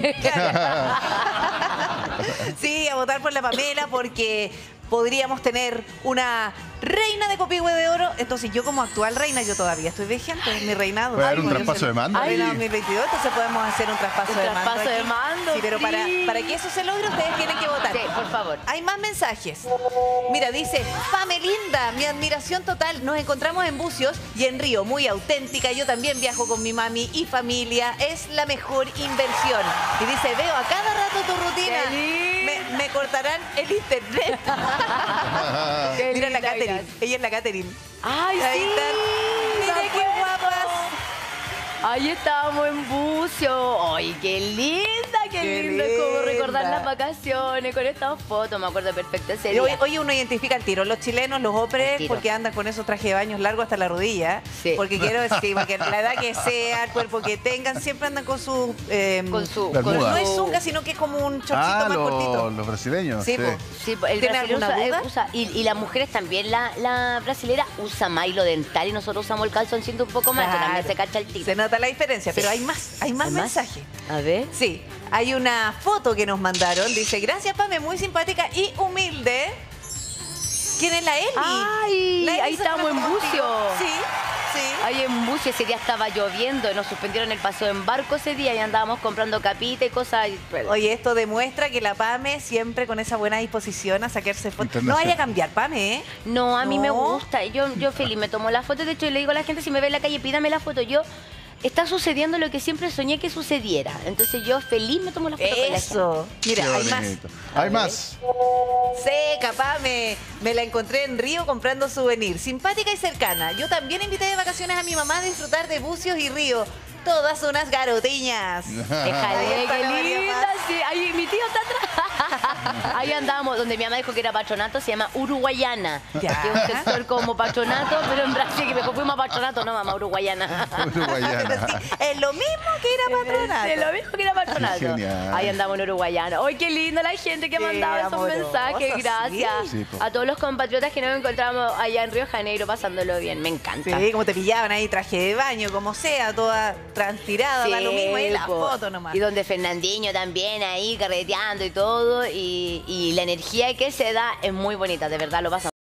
[SPEAKER 2] Sí, a votar por la Pamela porque podríamos tener una reina de Copihue de Oro. Entonces yo como actual reina, yo todavía estoy vigente en mi reinado.
[SPEAKER 3] ¿Puede haber un
[SPEAKER 2] Ay,
[SPEAKER 3] traspaso de mando?
[SPEAKER 2] Reina
[SPEAKER 3] Ay.
[SPEAKER 2] dos mil veintidós, entonces podemos hacer un traspaso
[SPEAKER 1] Un
[SPEAKER 2] de mando.
[SPEAKER 1] traspaso de
[SPEAKER 2] aquí.
[SPEAKER 1] mando,
[SPEAKER 2] Sí, pero para,
[SPEAKER 1] sí.
[SPEAKER 2] para que eso se logre, ustedes tienen que votar.
[SPEAKER 1] Sí, por favor.
[SPEAKER 2] Hay más mensajes. Mira, dice, Pamelinda, mi admiración total. Nos encontramos en Bucios y en Río, muy auténtica. Yo también viajo con mi mami y familia. Es la mejor inversión. Y dice, veo a cada rato tu rutina.
[SPEAKER 1] Qué lindo.
[SPEAKER 2] Me, me cortarán el internet.
[SPEAKER 1] Qué
[SPEAKER 2] Mira la
[SPEAKER 1] linda,
[SPEAKER 2] Catherine.
[SPEAKER 1] gracias.
[SPEAKER 2] Ella es la Catherine.
[SPEAKER 1] Ay,
[SPEAKER 2] Ahí
[SPEAKER 1] sí.
[SPEAKER 2] están. Mira
[SPEAKER 1] me
[SPEAKER 2] qué
[SPEAKER 1] acuerdo.
[SPEAKER 2] guapas.
[SPEAKER 1] Ahí estábamos en Bucio. Ay, qué linda, qué,
[SPEAKER 2] Qué
[SPEAKER 1] lindo. Es como recordar
[SPEAKER 2] linda.
[SPEAKER 1] las vacaciones con estas fotos. Me acuerdo perfecto ese
[SPEAKER 2] Y hoy,
[SPEAKER 1] día.
[SPEAKER 2] hoy uno identifica al tiro, los chilenos, los
[SPEAKER 1] Al
[SPEAKER 2] hombres,
[SPEAKER 1] tiro.
[SPEAKER 2] porque andan con esos trajes de baños largos hasta la rodilla.
[SPEAKER 1] Sí.
[SPEAKER 2] Porque quiero decir, porque la edad que sea, el cuerpo que tengan, siempre andan con su... eh,
[SPEAKER 1] Con su...
[SPEAKER 3] Bermuda.
[SPEAKER 1] con
[SPEAKER 2] no
[SPEAKER 1] su-
[SPEAKER 2] es zunga, sino que es como un chorcito
[SPEAKER 3] Ah,
[SPEAKER 2] más cortito.
[SPEAKER 3] los, los brasileños.
[SPEAKER 2] Sí,
[SPEAKER 3] Sí,
[SPEAKER 2] po.
[SPEAKER 1] Sí, el
[SPEAKER 2] ¿Tiene
[SPEAKER 1] brasileño
[SPEAKER 2] alguna
[SPEAKER 1] usa,
[SPEAKER 2] duda?
[SPEAKER 1] eh, usa- y, y las mujeres también, la, la brasilera usa más hilo dental y nosotros usamos el calzoncito un poco más, que
[SPEAKER 2] Claro.
[SPEAKER 1] también se cacha el tiro.
[SPEAKER 2] Se nota la diferencia,
[SPEAKER 1] Sí.
[SPEAKER 2] pero hay más, hay más
[SPEAKER 1] ¿Hay más?
[SPEAKER 2] mensajes.
[SPEAKER 1] A ver.
[SPEAKER 2] Sí, hay una foto que nos mandaron, dice, gracias Pame, muy simpática y humilde. ¿Quién es la Eli?
[SPEAKER 1] Ay,
[SPEAKER 2] La Eli
[SPEAKER 1] ahí
[SPEAKER 2] se fue
[SPEAKER 1] estábamos en
[SPEAKER 2] contigo.
[SPEAKER 1] Bucio.
[SPEAKER 2] Sí, sí.
[SPEAKER 1] Ay, en Bucio ese día estaba lloviendo, nos suspendieron el paseo en barco ese día y andábamos comprando capita y cosas. y-
[SPEAKER 2] Oye, esto demuestra que la Pame siempre con esa buena disposición a sacarse fotos. No
[SPEAKER 3] Internacional.
[SPEAKER 2] vaya a cambiar, Pame, ¿eh?
[SPEAKER 1] No, a mí
[SPEAKER 2] No.
[SPEAKER 1] me gusta. Yo, yo feliz me tomo la foto. De hecho, le digo a la gente, si me ve en la calle, pídame la foto. Yo, está sucediendo lo que siempre soñé que sucediera. Entonces yo feliz me tomo la foto con la gente.
[SPEAKER 2] Eso. Mira,
[SPEAKER 3] Qué
[SPEAKER 2] hay más.
[SPEAKER 3] bonito. Hay más.
[SPEAKER 2] Seca, Pame. Me la encontré en Río comprando souvenir. Simpática y cercana. Yo también invité de vacaciones a mi mamá a disfrutar de Bucios y Río. Todas unas garotiñas. Ahí
[SPEAKER 1] Déjale,
[SPEAKER 2] está
[SPEAKER 1] qué
[SPEAKER 2] la María
[SPEAKER 1] linda,
[SPEAKER 2] Paz.
[SPEAKER 1] sí. Ahí, mi tío está atrás. Ahí andamos, donde mi mamá dijo que era patronato, se llama Uruguayana.
[SPEAKER 2] Ya.
[SPEAKER 1] Que es un sector como patronato, pero en Brasil, que mejor fuimos a patronato, no, mamá, Uruguayana.
[SPEAKER 3] Uruguayana.
[SPEAKER 2] Sí, es lo mismo que ir a patronato.
[SPEAKER 1] Es lo mismo que era patronato.
[SPEAKER 3] Genial.
[SPEAKER 1] Ahí andamos en Uruguayana. ¡Ay, qué linda la gente que ha
[SPEAKER 2] Qué
[SPEAKER 1] mandado esos
[SPEAKER 2] amorosa,
[SPEAKER 1] mensajes!
[SPEAKER 2] sí.
[SPEAKER 1] Gracias.
[SPEAKER 3] Sí, po.
[SPEAKER 1] A todos los compatriotas que nos encontramos allá en Río de Janeiro pasándolo bien. Me encanta.
[SPEAKER 2] Sí, como te pillaban ahí, traje de baño, como sea, toda transpirada, da lo mismo ahí la
[SPEAKER 1] po.
[SPEAKER 2] foto nomás.
[SPEAKER 1] Y donde Fernandinho también ahí carreteando y todo. Y, y la energía que se da es muy bonita, de verdad, lo pasa